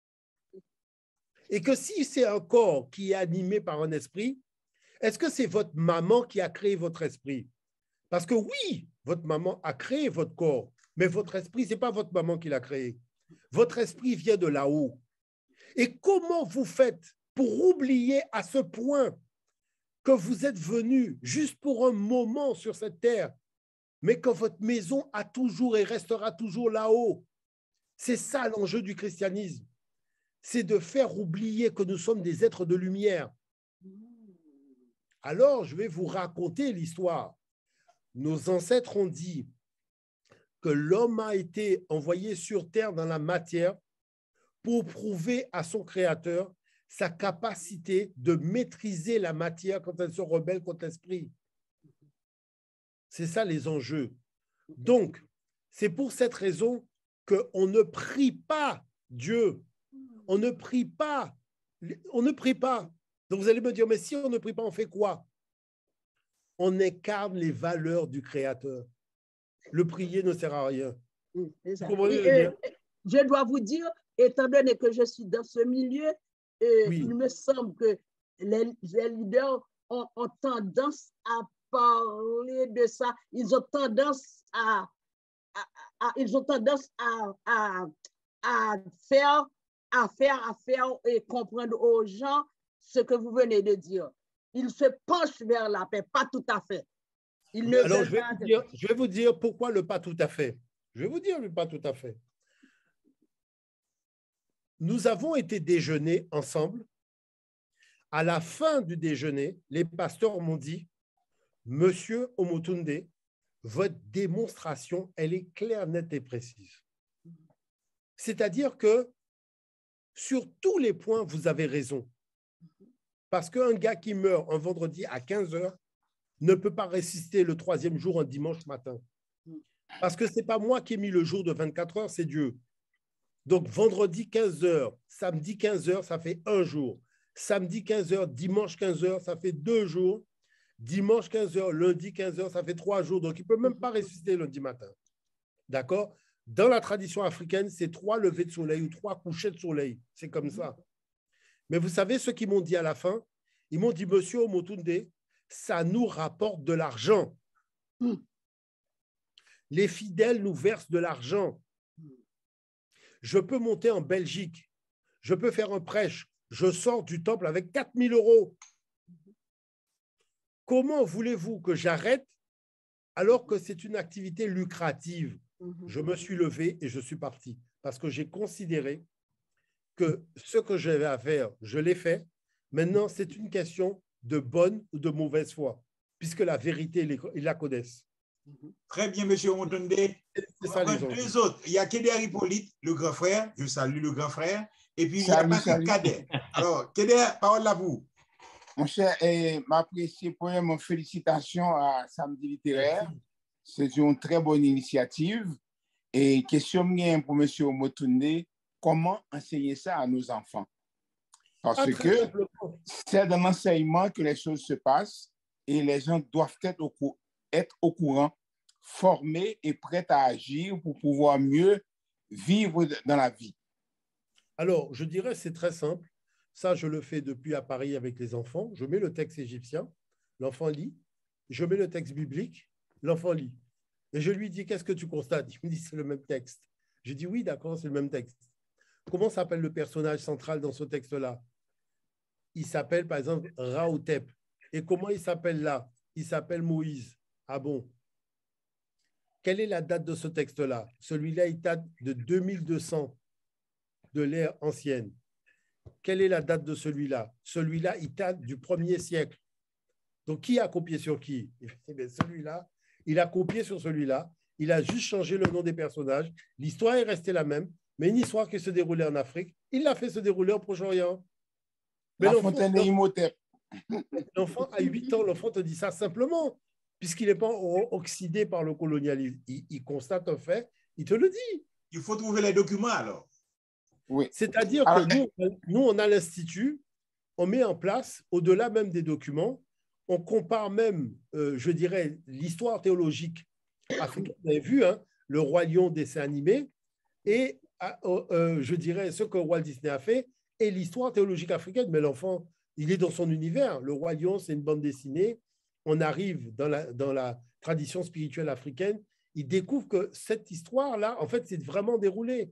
Et que si c'est un corps qui est animé par un esprit, est-ce que c'est votre maman qui a créé votre esprit? Parce que oui, votre maman a créé votre corps, mais votre esprit, ce n'est pas votre maman qui l'a créé. Votre esprit vient de là-haut. Et comment vous faites pour oublier à ce point que vous êtes venu juste pour un moment sur cette terre, mais que votre maison a toujours et restera toujours là-haut. C'est ça l'enjeu du christianisme. C'est de faire oublier que nous sommes des êtres de lumière. Alors, je vais vous raconter l'histoire. Nos ancêtres ont dit que l'homme a été envoyé sur terre dans la matière pour prouver à son créateur sa capacité de maîtriser la matière quand elle se rebelle contre l'esprit. C'est ça les enjeux. Donc, c'est pour cette raison qu'on ne prie pas Dieu. On ne prie pas. On ne prie pas. Donc, vous allez me dire, mais si on ne prie pas, on fait quoi? On incarne les valeurs du Créateur. Le prier ne sert à rien. Vous comprenez le bien? Je dois vous dire, étant donné que je suis dans ce milieu, euh, oui. Il me semble que les, les leaders ont, ont tendance à parler de ça. Ils ont tendance à, à, à ils ont tendance à, à, à faire, à faire, à faire et comprendre aux gens ce que vous venez de dire. Ils se penchent vers la paix, pas tout à fait. Ils ne Alors, je vais, vous dire, je vais vous dire pourquoi le pas tout à fait. Je vais vous dire le pas tout à fait. Nous avons été déjeuner ensemble. À la fin du déjeuner, les pasteurs m'ont dit, Monsieur Omotunde, votre démonstration, elle est claire, nette et précise. C'est-à-dire que sur tous les points, vous avez raison. Parce qu'un gars qui meurt un vendredi à quinze heures ne peut pas résister le troisième jour un dimanche matin. Parce que ce n'est pas moi qui ai mis le jour de vingt-quatre heures, c'est Dieu. Donc, vendredi quinze heures, samedi quinze heures, ça fait un jour. Samedi quinze heures, dimanche quinze heures, ça fait deux jours. Dimanche quinze heures, lundi quinze heures, ça fait trois jours. Donc, il ne peut même pas résister lundi matin. D'accord? Dans la tradition africaine, c'est trois levées de soleil ou trois couchers de soleil. C'est comme ça. Mais vous savez ce qu'ils m'ont dit à la fin? Ils m'ont dit, Monsieur Omotunde, ça nous rapporte de l'argent. Mm. Les fidèles nous versent de l'argent. Je peux monter en Belgique, je peux faire un prêche, je sors du temple avec quatre mille euros. Comment voulez-vous que j'arrête alors que c'est une activité lucrative? Je me suis levé et je suis parti parce que j'ai considéré que ce que j'avais à faire, je l'ai fait. Maintenant, c'est une question de bonne ou de mauvaise foi, puisque la vérité, ils la connaissent. Très bien, monsieur Omotunde. C'est ça, les deux autres. Il y a Keder Hippolyte, le grand frère. Je salue le grand frère. Et puis, salut, il y a Patrick Cadet. Alors, Keder, parole à vous. Mon cher, m'apprécie premièrement, félicitations à Samedi Littéraire. C'est une très bonne initiative. Et question bien pour monsieur Omotunde, comment enseigner ça à nos enfants? Parce ah, que c'est dans l'enseignement que les choses se passent et les gens doivent être au courant. être au courant, formés et prêts à agir pour pouvoir mieux vivre dans la vie? Alors, je dirais c'est très simple. Ça, je le fais depuis à Paris avec les enfants. Je mets le texte égyptien, l'enfant lit. Je mets le texte biblique, l'enfant lit. Et je lui dis, qu'est-ce que tu constates? Il me dit, c'est le même texte. Je dis, oui, d'accord, c'est le même texte. Comment s'appelle le personnage central dans ce texte-là? Il s'appelle, par exemple, Raoutep. Et comment il s'appelle là? Il s'appelle Moïse. Ah bon? Quelle est la date de ce texte-là? Celui-là, il date de deux mille deux cents de l'ère ancienne. Quelle est la date de celui-là? Celui-là, il date du premier siècle. Donc, qui a copié sur qui? Celui-là, il a copié sur celui-là. Il a juste changé le nom des personnages. L'histoire est restée la même, mais une histoire qui se déroulait en Afrique, il l'a fait se dérouler au Proche-Orient. La Fontaine et Imhotep. L'enfant a huit ans, l'enfant te dit ça simplement. Puisqu'il n'est pas oxydé par le colonialisme, il, il constate un fait, il te le dit. Il faut trouver les documents alors. Oui. C'est-à-dire que nous, nous, on a l'Institut, on met en place, au-delà même des documents, on compare même, euh, je dirais, l'histoire théologique africaine. Vous avez vu, hein, le Roi Lion dessin animé, et euh, euh, je dirais ce que Walt Disney a fait, et l'histoire théologique africaine. Mais l'enfant, il est dans son univers. Le Roi Lion, c'est une bande dessinée. On arrive dans la, dans la tradition spirituelle africaine, il découvre que cette histoire-là, en fait, c'est vraiment déroulé.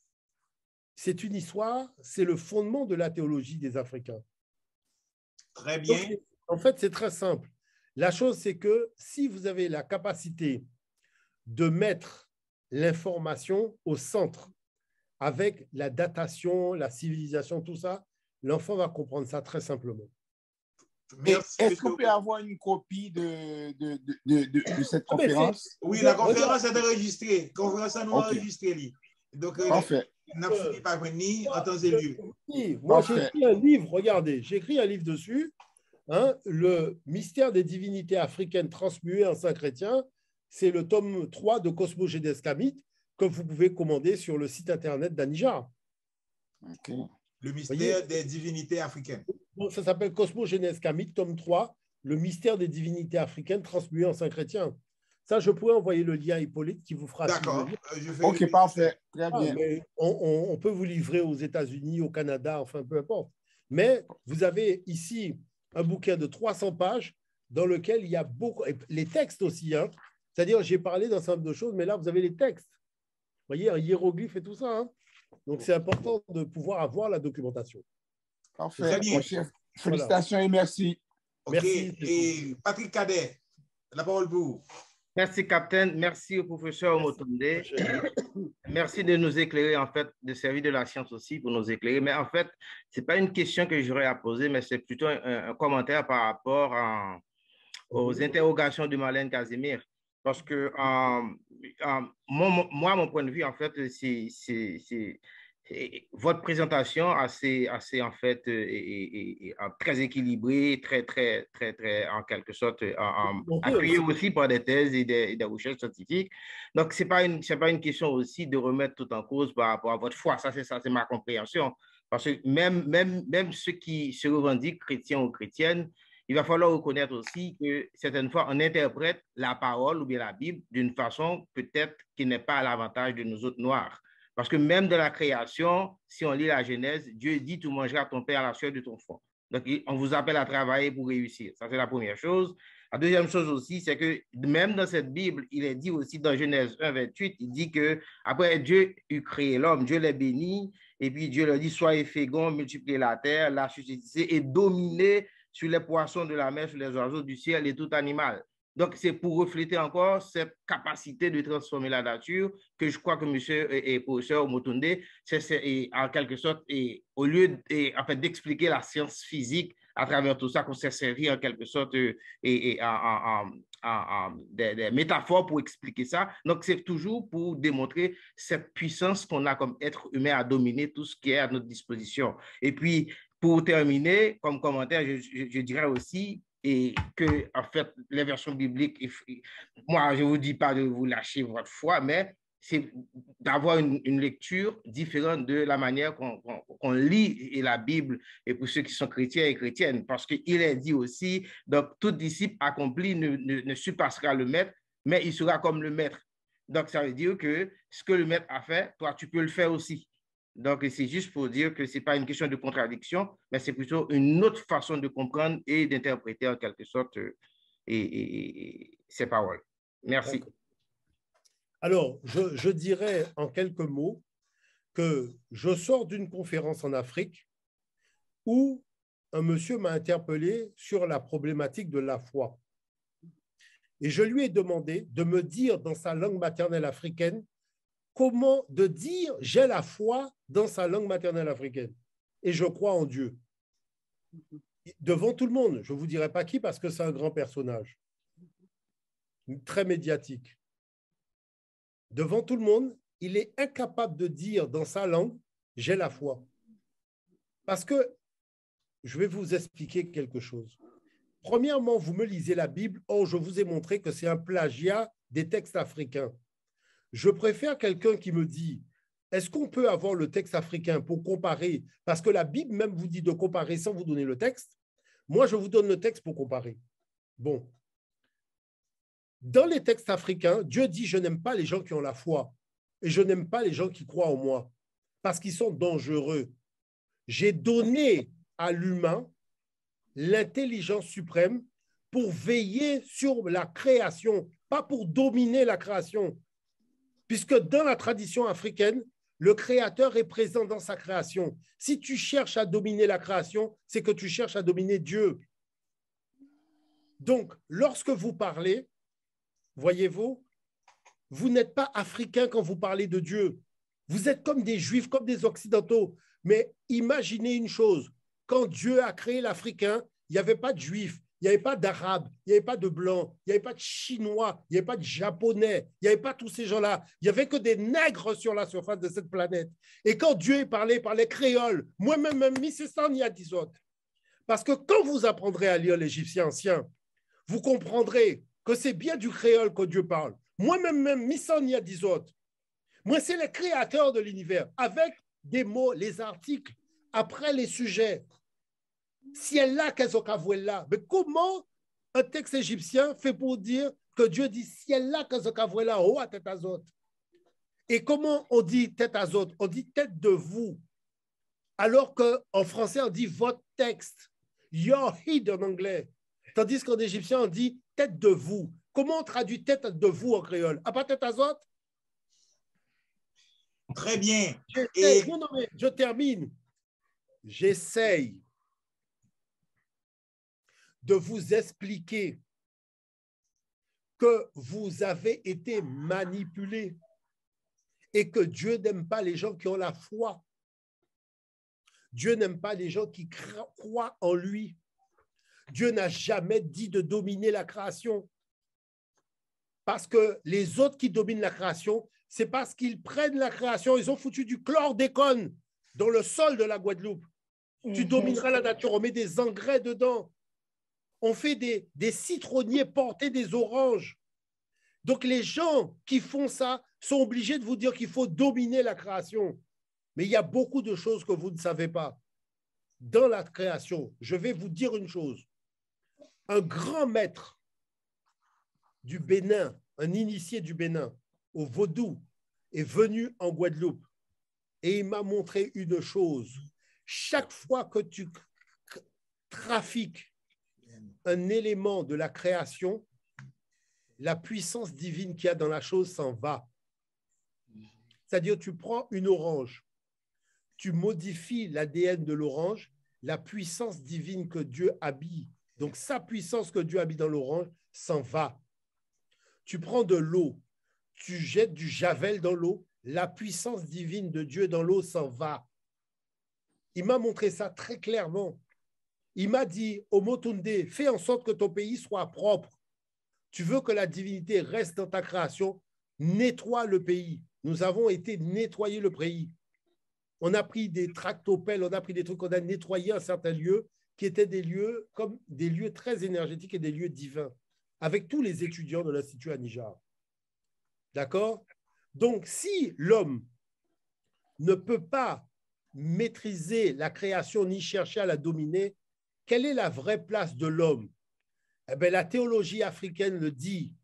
C'est une histoire, c'est le fondement de la théologie des Africains. Très bien. Donc, En fait, c'est très simple. La chose, c'est que si vous avez la capacité de mettre l'information au centre avec la datation, la civilisation, tout ça, l'enfant va comprendre ça très simplement. Est-ce qu'on peut avoir une copie de, de, de, de, de, de cette conférence? Oui, la conférence est enregistrée. La conférence est enregistrée. Donc, parfait. n'a fini par venir en temps et lieu. Moi, j'ai écrit un livre, regardez, j'ai écrit un livre dessus, hein, le mystère des divinités africaines transmuées en saint chrétien. C'est le tome trois de Cosmogénèse Kamite que vous pouvez commander sur le site internet d'Anija. Okay. Le mystère des divinités africaines. Ça s'appelle Cosmogénèse Kamite, tome trois, le mystère des divinités africaines transmuées en saint chrétien. Ça, je pourrais envoyer le lien à Hippolyte qui vous fera. D'accord. Ok, parfait. Très ah, bien. Mais on, on, on peut vous livrer aux États-Unis, au Canada, enfin, peu importe. Mais vous avez ici un bouquin de trois cents pages dans lequel il y a beaucoup. Les textes aussi, hein. C'est-à-dire, j'ai parlé d'un certain nombre de choses, mais là, vous avez les textes. Vous voyez, un hiéroglyphe et tout ça. Hein. Donc, c'est important de pouvoir avoir la documentation. Parfait. Très bien. Félicitations voilà. Et merci. Okay. Merci. Et Patrick Cadet, la parole pour vous. Merci, Capitaine. Merci au professeur Omotunde. Merci de nous éclairer, en fait, de servir de la science aussi pour nous éclairer. Mais en fait, ce n'est pas une question que j'aurais à poser, mais c'est plutôt un, un commentaire par rapport à, aux interrogations de Marlène Casimir. Parce que euh, euh, mon, moi, mon point de vue, en fait, c'est votre présentation assez, assez en fait, est, est, est très équilibrée, très, très, très, très, en quelque sorte, en, appuyée aussi par des thèses et des, des recherches scientifiques. Donc, ce n'est pas, pas une question aussi de remettre tout en cause par rapport à votre foi. Ça, c'est ça, c'est ma compréhension. Parce que même, même, même ceux qui se revendiquent chrétiens ou chrétiennes, il va falloir reconnaître aussi que certaines fois, on interprète la parole ou bien la Bible d'une façon peut-être qui n'est pas à l'avantage de nous autres noirs. Parce que même dans la création, si on lit la Genèse, Dieu dit « Tu mangeras ton pain à la sueur de ton front ». Donc, on vous appelle à travailler pour réussir. Ça, c'est la première chose. La deuxième chose aussi, c'est que même dans cette Bible, il est dit aussi dans Genèse un, vingt-huit, il dit que après Dieu eut créé l'homme, Dieu les bénit, et puis Dieu leur dit « Soyez féconds, multipliez la terre, la suscitez et dominez sur les poissons de la mer, sur les oiseaux du ciel et tout animal. » Donc, c'est pour refléter encore cette capacité de transformer la nature que je crois que monsieur et, et professeur Omotunde, c'est en quelque sorte, et, au lieu et, en fait, d'expliquer la science physique à travers tout ça, qu'on s'est servi en quelque sorte et, et, en, en, en, en, des, des métaphores pour expliquer ça. Donc, c'est toujours pour démontrer cette puissance qu'on a comme être humain à dominer tout ce qui est à notre disposition. Et puis, pour terminer, comme commentaire, je, je, je dirais aussi et que, en fait, les versions bibliques, moi, je ne vous dis pas de vous lâcher votre foi, mais c'est d'avoir une, une lecture différente de la manière qu'on qu'on, qu'on lit la Bible, et pour ceux qui sont chrétiens et chrétiennes, parce qu'il est dit aussi, donc, tout disciple accompli ne, ne, ne surpassera le maître, mais il sera comme le maître. Donc, ça veut dire que ce que le maître a fait, toi, tu peux le faire aussi. Donc, c'est juste pour dire que ce n'est pas une question de contradiction, mais c'est plutôt une autre façon de comprendre et d'interpréter en quelque sorte et, et, et ces paroles. Merci. Alors, je, je dirais en quelques mots que je sors d'une conférence en Afrique où un monsieur m'a interpellé sur la problématique de la foi. Et je lui ai demandé de me dire dans sa langue maternelle africaine comment de dire « j'ai la foi » dans sa langue maternelle africaine. Et je crois en Dieu. Devant tout le monde, je ne vous dirai pas qui parce que c'est un grand personnage, très médiatique. Devant tout le monde, il est incapable de dire dans sa langue « j'ai la foi ». Parce que, je vais vous expliquer quelque chose. Premièrement, vous me lisez la Bible, or je vous ai montré que c'est un plagiat des textes africains. Je préfère quelqu'un qui me dit, est-ce qu'on peut avoir le texte africain pour comparer? Parce que la Bible même vous dit de comparer sans vous donner le texte. Moi, je vous donne le texte pour comparer. Bon. Dans les textes africains, Dieu dit, je n'aime pas les gens qui ont la foi et je n'aime pas les gens qui croient en moi parce qu'ils sont dangereux. J'ai donné à l'humain l'intelligence suprême pour veiller sur la création, pas pour dominer la création. Puisque dans la tradition africaine, le créateur est présent dans sa création. Si tu cherches à dominer la création, c'est que tu cherches à dominer Dieu. Donc, lorsque vous parlez, voyez-vous, vous n'êtes pas africain quand vous parlez de Dieu. Vous êtes comme des Juifs, comme des Occidentaux. Mais imaginez une chose, quand Dieu a créé l'Africain, il n'y avait pas de Juifs, il n'y avait pas d'Arabes, il n'y avait pas de Blancs, il n'y avait pas de Chinois, il n'y avait pas de Japonais, il n'y avait pas tous ces gens-là. Il n'y avait que des nègres sur la surface de cette planète. Et quand Dieu est parlé par les créoles, moi-même, même, mis c'est ça, ni à dix autres. Parce que quand vous apprendrez à lire l'égyptien ancien, vous comprendrez que c'est bien du créole que Dieu parle. Moi-même, même, mis ça, ni à dix autres. Moi, c'est le créateur de l'univers, avec des mots, les articles, après les sujets. Si elle l'a, qu'elle là. Mais comment un texte égyptien fait pour dire que Dieu dit si elle l'a, qu'elle là, oh, à tête azot. Et comment on dit tête azot? On dit tête de vous. Alors qu'en français, on dit votre texte. Your head en anglais. Tandis qu'en égyptien, on dit tête de vous. Comment on traduit tête de vous en créole? À pas tête azot? Très bien. Et... Non, non, mais je termine. J'essaye de vous expliquer que vous avez été manipulés et que Dieu n'aime pas les gens qui ont la foi. Dieu n'aime pas les gens qui croient en lui. Dieu n'a jamais dit de dominer la création. Parce que les autres qui dominent la création, c'est parce qu'ils prennent la création, ils ont foutu du chlordécone dans le sol de la Guadeloupe. Mm-hmm. Tu domineras la nature, on met des engrais dedans. On fait des, des citronniers porter des oranges. Donc les gens qui font ça sont obligés de vous dire qu'il faut dominer la création. Mais il y a beaucoup de choses que vous ne savez pas. Dans la création, je vais vous dire une chose. Un grand maître du Bénin, un initié du Bénin, au vaudou, est venu en Guadeloupe et il m'a montré une chose. Chaque fois que tu trafiques un élément de la création, la puissance divine qu'il y a dans la chose s'en va. C'est-à-dire, tu prends une orange, tu modifies l'A D N de l'orange, la puissance divine que Dieu habille, donc sa puissance que Dieu habille dans l'orange, s'en va. Tu prends de l'eau, tu jettes du javel dans l'eau, la puissance divine de Dieu dans l'eau s'en va. Il m'a montré ça très clairement. Il m'a dit, Omotunde, fais en sorte que ton pays soit propre. Tu veux que la divinité reste dans ta création, nettoie le pays. Nous avons été nettoyer le pays. On a pris des tractopelles, on a pris des trucs, on a nettoyé un certain lieu qui étaient des lieux comme des lieux très énergétiques et des lieux divins, avec tous les étudiants de l'Institut Anijar. D'accord? Donc, si l'homme ne peut pas maîtriser la création ni chercher à la dominer, quelle est la vraie place de l'homme? Eh bien, la théologie africaine le dit.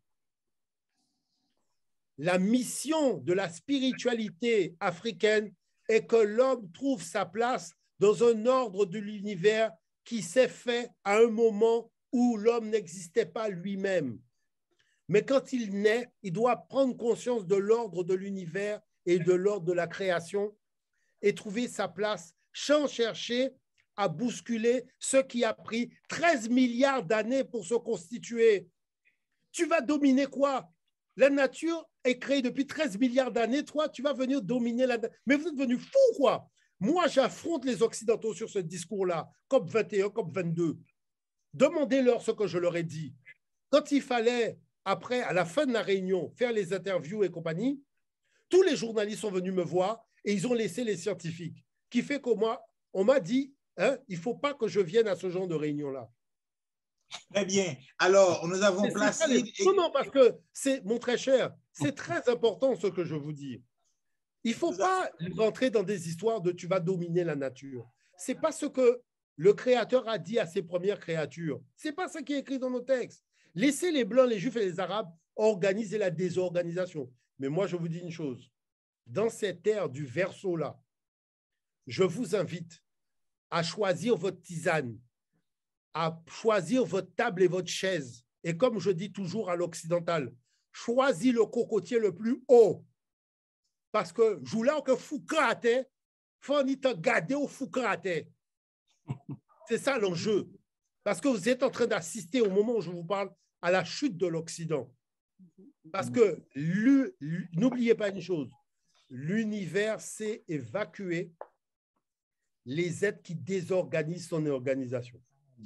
La mission de la spiritualité africaine est que l'homme trouve sa place dans un ordre de l'univers qui s'est fait à un moment où l'homme n'existait pas lui-même. Mais quand il naît, il doit prendre conscience de l'ordre de l'univers et de l'ordre de la création et trouver sa place sans chercher à bousculer ce qui a pris treize milliards d'années pour se constituer. Tu vas dominer quoi? La nature est créée depuis treize milliards d'années. Toi, tu vas venir dominer la nature. Mais vous êtes devenus fous, quoi. Moi, j'affronte les Occidentaux sur ce discours-là, COP vingt et un, COP vingt-deux. Demandez-leur ce que je leur ai dit. Quand il fallait, après, à la fin de la réunion, faire les interviews et compagnie, tous les journalistes sont venus me voir et ils ont laissé les scientifiques. Qui fait que moi, on m'a dit, hein, il ne faut pas que je vienne à ce genre de réunion-là. Très bien. Alors, nous avons placé... Les... Non, non, parce que, c'est mon très cher, c'est très important ce que je vous dis. Il ne faut pas rentrer dans des histoires de « tu vas dominer la nature ». Ce n'est pas ce que le Créateur a dit à ses premières créatures. Ce n'est pas ce qui est écrit dans nos textes. Laissez les Blancs, les Juifs et les Arabes organiser la désorganisation. Mais moi, je vous dis une chose. Dans cette ère du verseau-là, je vous invite à choisir votre tisane, à choisir votre table et votre chaise. Et comme je dis toujours à l'occidental, choisis le cocotier le plus haut. Parce que je voulais que Foucault à terre, il faut te garder au Foucault à terre. C'est ça l'enjeu. Parce que vous êtes en train d'assister au moment où je vous parle à la chute de l'Occident. Parce que n'oubliez pas une chose, l'univers sait évacuer les êtres qui désorganisent son organisation.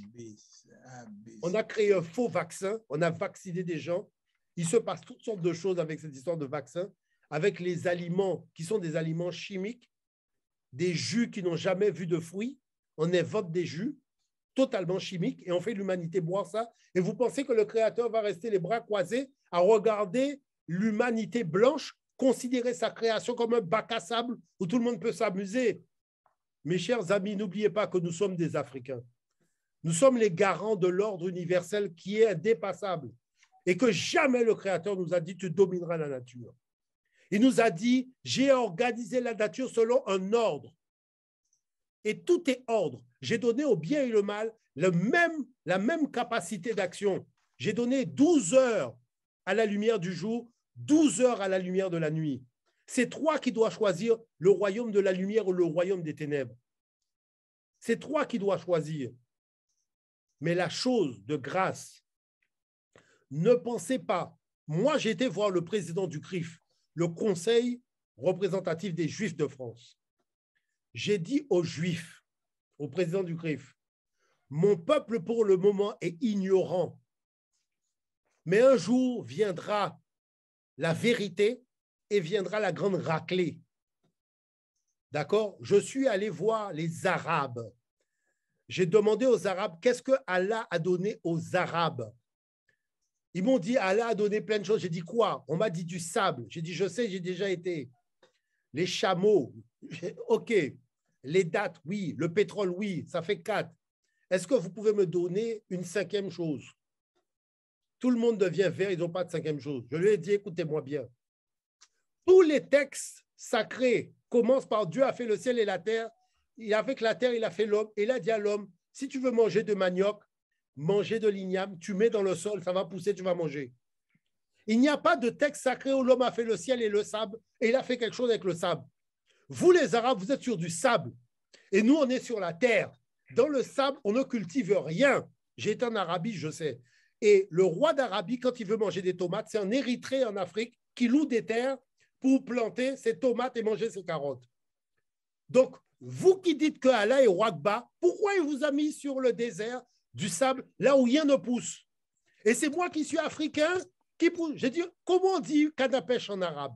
On a créé un faux vaccin, on a vacciné des gens. Il se passe toutes sortes de choses avec cette histoire de vaccin, avec les aliments qui sont des aliments chimiques, des jus qui n'ont jamais vu de fruits. On évoque des jus totalement chimiques et on fait l'humanité boire ça. Et vous pensez que le Créateur va rester les bras croisés à regarder l'humanité blanche, considérer sa création comme un bac à sable où tout le monde peut s'amuser? Mes chers amis, n'oubliez pas que nous sommes des Africains. Nous sommes les garants de l'ordre universel qui est indépassable et que jamais le Créateur nous a dit « tu domineras la nature ». Il nous a dit « j'ai organisé la nature selon un ordre ». Et tout est ordre. J'ai donné au bien et le mal le même, la même capacité d'action. J'ai donné douze heures à la lumière du jour, douze heures à la lumière de la nuit. C'est toi qui dois choisir le royaume de la lumière ou le royaume des ténèbres. C'est toi qui dois choisir. Mais la chose de grâce, ne pensez pas. Moi, j'ai été voir le président du C R I F, le Conseil représentatif des Juifs de France. J'ai dit aux Juifs, au président du C R I F, mon peuple pour le moment est ignorant, mais un jour viendra la vérité et viendra la grande raclée. D'accord? Je suis allé voir les Arabes. J'ai demandé aux Arabes, qu'est-ce que Allah a donné aux Arabes? Ils m'ont dit, Allah a donné plein de choses. J'ai dit, quoi? On m'a dit du sable. J'ai dit, je sais, j'ai déjà été. Les chameaux, ok. Les dattes, oui. Le pétrole, oui. Ça fait quatre. Est-ce que vous pouvez me donner une cinquième chose? Tout le monde devient vert, ils n'ont pas de cinquième chose. Je lui ai dit, écoutez-moi bien. Tous les textes sacrés commencent par Dieu a fait le ciel et la terre. Et avec la terre, il a fait l'homme. Et il a dit à l'homme, si tu veux manger de manioc, manger de l'igname, tu mets dans le sol, ça va pousser, tu vas manger. Il n'y a pas de texte sacré où l'homme a fait le ciel et le sable, et il a fait quelque chose avec le sable. Vous, les Arabes, vous êtes sur du sable, et nous, on est sur la terre. Dans le sable, on ne cultive rien. J'ai été en Arabie, je sais. Et le roi d'Arabie, quand il veut manger des tomates, c'est un Érythrée en Afrique qui loue des terres pour planter ses tomates et manger ses carottes. Donc, vous qui dites que Allah est Wakba, pourquoi il vous a mis sur le désert du sable, là où rien ne pousse? Et c'est moi qui suis africain qui pousse. J'ai dit, comment on dit canne à pêche en arabe?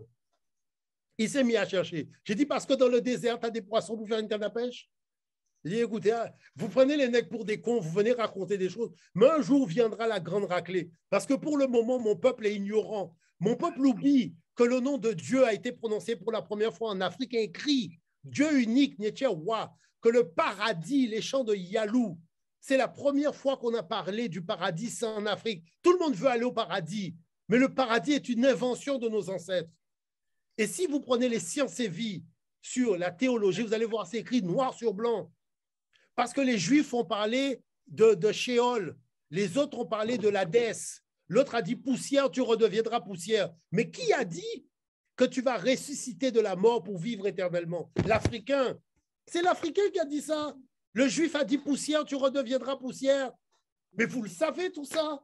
Il s'est mis à chercher. J'ai dit, parce que dans le désert, tu as des poissons pour faire une canne à pêche? J'ai dit, écoutez, vous prenez les nègres pour des cons, vous venez raconter des choses, mais un jour viendra la grande raclée. Parce que pour le moment, mon peuple est ignorant. Mon peuple oublie que le nom de Dieu a été prononcé pour la première fois en Afrique et écrit. Dieu unique, Nietzschewa, que le paradis, les champs de Yalou, c'est la première fois qu'on a parlé du paradis en Afrique. Tout le monde veut aller au paradis, mais le paradis est une invention de nos ancêtres. Et si vous prenez les sciences et vie sur la théologie, vous allez voir, c'est écrit noir sur blanc. Parce que les Juifs ont parlé de, de Sheol, les autres ont parlé de l'Hadès. L'autre a dit poussière, tu redeviendras poussière. Mais qui a dit que tu vas ressusciter de la mort pour vivre éternellement? L'Africain. C'est l'Africain qui a dit ça. Le Juif a dit poussière, tu redeviendras poussière. Mais vous le savez tout ça.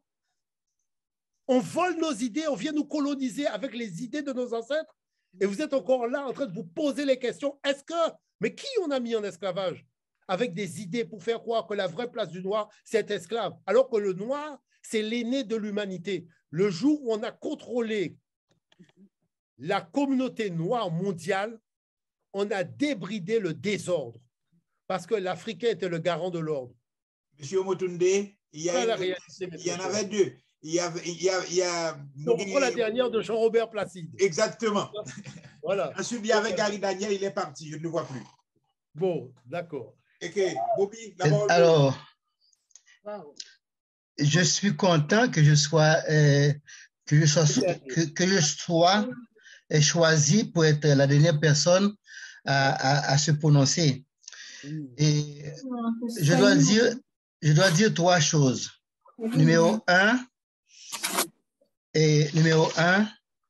On vole nos idées, on vient nous coloniser avec les idées de nos ancêtres. Et vous êtes encore là en train de vous poser les questions. Est-ce que, mais qui on a mis en esclavage? Avec des idées pour faire croire que la vraie place du noir, c'est être esclave. Alors que le noir, c'est l'aîné de l'humanité. Le jour où on a contrôlé la communauté noire mondiale, on a débridé le désordre parce que l'Africain était le garant de l'ordre. Monsieur Omotunde, il y, a une, réalité, il y en avait deux. Il y a, il y a, il y a... Donc, on prend la dernière de Jean-Robert Placide. Exactement. Voilà. Ensuite, il y avait Gary Daniel, il est parti, je ne le vois plus. Bon, d'accord. Okay. Bobby, alors, je suis content que je sois, euh, que je sois, que, que je sois choisi pour être la dernière personne à, à, à se prononcer. Et je dois dire, je dois dire trois choses. Numéro un, et numéro un,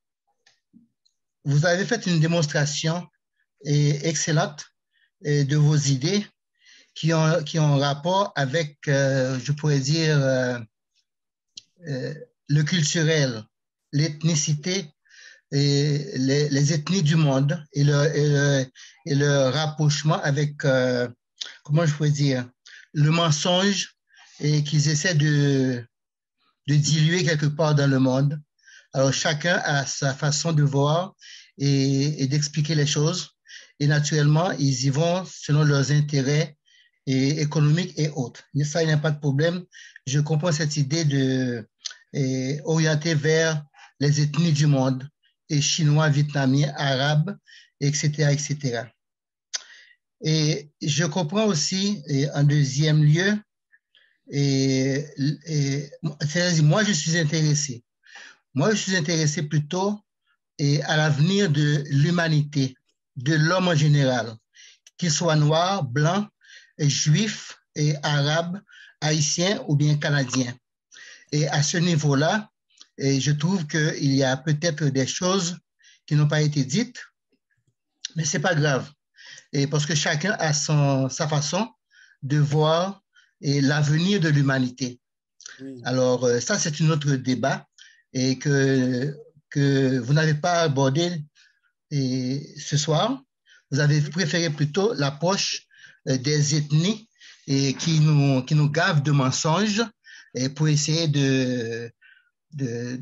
vous avez fait une démonstration excellente de vos idées. qui ont, qui ont rapport avec, euh, je pourrais dire, euh, euh, le culturel, l'ethnicité et les, les ethnies du monde et le, et le, et le rapprochement avec, euh, comment je pourrais dire, le mensonge et qu'ils essaient de, de diluer quelque part dans le monde. Alors, chacun a sa façon de voir et, et d'expliquer les choses. Et naturellement, ils y vont selon leurs intérêts et économiques et autres. Mais ça, il n'y a pas de problème. Je comprends cette idée de et, orienter vers les ethnies du monde, et chinois, vietnamiens, arabes, et cetera, et cetera. Et je comprends aussi, et en deuxième lieu, et, et moi, je suis intéressé. Moi, je suis intéressé plutôt et à l'avenir de l'humanité, de l'homme en général, qu'il soit noir, blanc, juif, et arabe, haïtien ou bien canadien. Et à ce niveau-là, je trouve qu'il y a peut-être des choses qui n'ont pas été dites, mais ce n'est pas grave. Et parce que chacun a son, sa façon de voir l'avenir de l'humanité. Oui. Alors, ça, c'est un autre débat et que, que vous n'avez pas abordé et, ce soir. Vous avez préféré plutôt l'approche des ethnies et qui nous, qui nous gavent de mensonges et pour essayer de, de,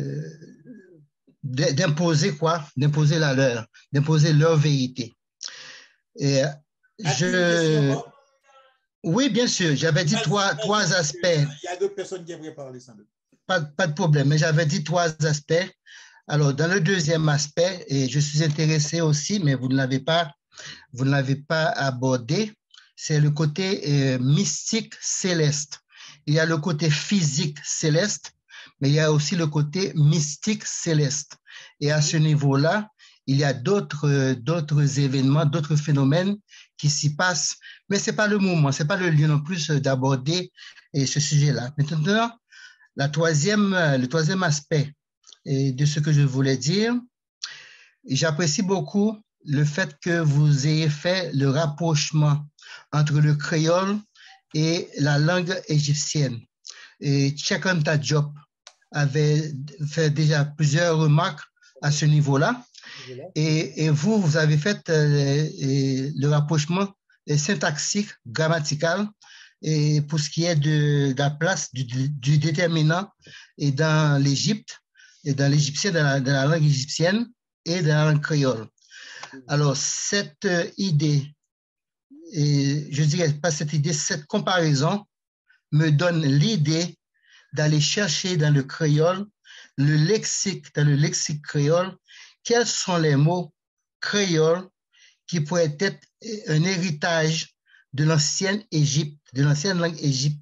de, d'imposer quoi? D'imposer la leur, d'imposer leur vérité. Et je... Oui, bien sûr, j'avais dit trois, trois aspects. Il y a d'autres personnes qui aimeraient parler sans doute. Pas, pas de problème, mais j'avais dit trois aspects. Alors, dans le deuxième aspect, et je suis intéressé aussi, mais vous ne l'avez pas, vous ne l'avez pas abordé, c'est le côté euh, mystique céleste. Il y a le côté physique céleste, mais il y a aussi le côté mystique céleste. Et à ce niveau-là, il y a d'autres euh, d'autres événements, d'autres phénomènes qui s'y passent, mais ce n'est pas le moment, ce n'est pas le lieu non plus d'aborder ce sujet-là. Maintenant, la troisième, le troisième aspect de ce que je voulais dire, j'apprécie beaucoup le fait que vous ayez fait le rapprochement entre le créole et la langue égyptienne. Et Cheikh Anta Diop avait fait déjà plusieurs remarques à ce niveau-là. Et, et vous, vous avez fait euh, le rapprochement syntaxique, grammatical, et pour ce qui est de, de la place du, du déterminant et dans l'Égypte, et dans l'égyptien, dans la, dans la langue égyptienne et dans la langue créole. Alors, cette idée, et je dirais pas cette idée, cette comparaison me donne l'idée d'aller chercher dans le créole, le lexique, dans le lexique créole, quels sont les mots créoles qui pourraient être un héritage de l'ancienne Égypte, de l'ancienne langue Égypte.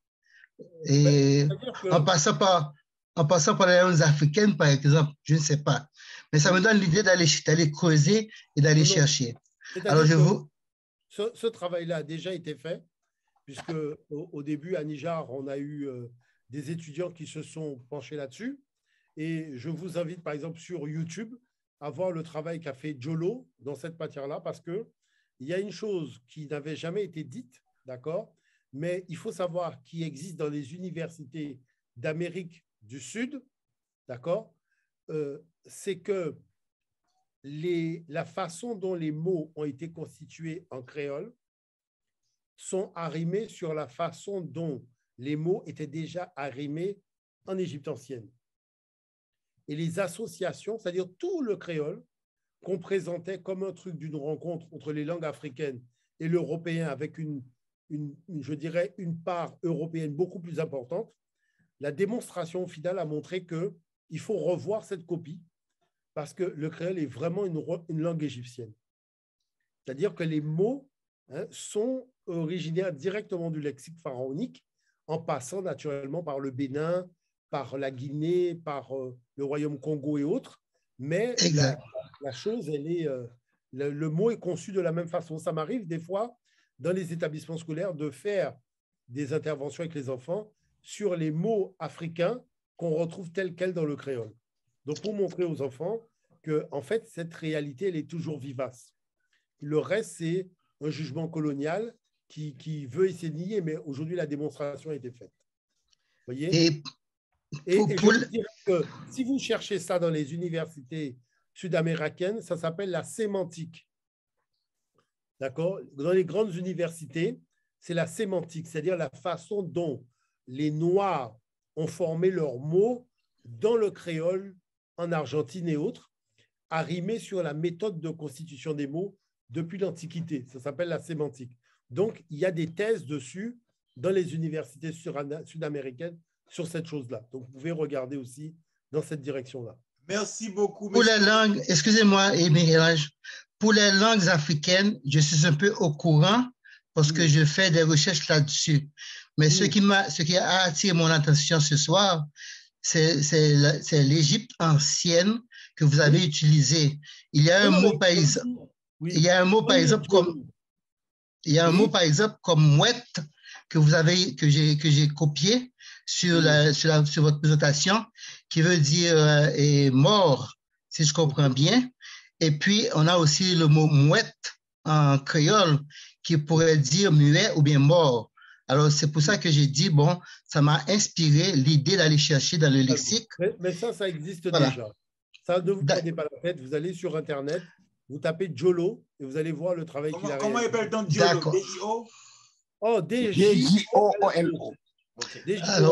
Et que... en, passant par, en passant par les langues africaines, par exemple, je ne sais pas. Mais ça me donne l'idée d'aller d'aller creuser et d'aller chercher. Alors, je vous... Ce, ce travail-là a déjà été fait, puisque au, au début, à Niger, on a eu euh, des étudiants qui se sont penchés là-dessus. Et je vous invite, par exemple, sur YouTube, à voir le travail qu'a fait Jolo dans cette matière-là, parce qu'il y a une chose qui n'avait jamais été dite, d'accord, mais il faut savoir qu'il existe dans les universités d'Amérique du Sud, d'accord, euh, c'est que les, la façon dont les mots ont été constitués en créole sont arrimés sur la façon dont les mots étaient déjà arrimés en Égypte ancienne. Et les associations, c'est-à-dire tout le créole, qu'on présentait comme un truc d'une rencontre entre les langues africaines et l'européen avec une, une, une, je dirais, une part européenne beaucoup plus importante, la démonstration finale a montré qu'il faut revoir cette copie parce que le créole est vraiment une, une langue égyptienne. C'est-à-dire que les mots hein, sont originaires directement du lexique pharaonique en passant naturellement par le Bénin, par la Guinée, par euh, le Royaume Congo et autres, mais la, la chose, elle est, euh, le, le mot est conçu de la même façon. Ça m'arrive des fois, dans les établissements scolaires, de faire des interventions avec les enfants sur les mots africains qu'on retrouve tels quels dans le créole. Donc, pour montrer aux enfants que, en fait, cette réalité, elle est toujours vivace. Le reste, c'est un jugement colonial qui, qui veut essayer de nier, mais aujourd'hui, la démonstration a été faite. Vous voyez? Et, et, pour, et je pour... vous dirais que si vous cherchez ça dans les universités sud-américaines, ça s'appelle la sémantique. D'accord? Dans les grandes universités, c'est la sémantique, c'est-à-dire la façon dont les Noirs ont formé leurs mots dans le créole, en Argentine et autres, à rimer sur la méthode de constitution des mots depuis l'Antiquité. Ça s'appelle la sémantique. Donc, il y a des thèses dessus dans les universités sud-américaines sur cette chose-là. Donc, vous pouvez regarder aussi dans cette direction-là. Merci beaucoup. Pour les langues, excusez-moi, pour les langues africaines, je suis un peu au courant parce que je fais des recherches là-dessus. Mais ce qui m'a, ce qui a attiré mon attention ce soir, c'est l'Égypte ancienne que vous avez utilisée. Il y a un mot par exemple, il y a un mot par exemple comme, il y a un mot par exemple comme mouette que vous avez, que j'ai, que j'ai copié sur la, sur la, sur votre présentation, qui veut dire euh, et mort, si je comprends bien. Et puis, on a aussi le mot mouette en créole qui pourrait dire muet ou bien mort. Alors, c'est pour ça que j'ai dit, bon, ça m'a inspiré l'idée d'aller chercher dans le lexique. Mais, mais ça, ça existe voilà. déjà. Ça, ne vous prenez pas la tête. Vous allez sur Internet, vous tapez Jolo et vous allez voir le travail qu'il a réalisé. Comment appelle-t-on Jolo? D I O? Oh, D J O L O. Alors,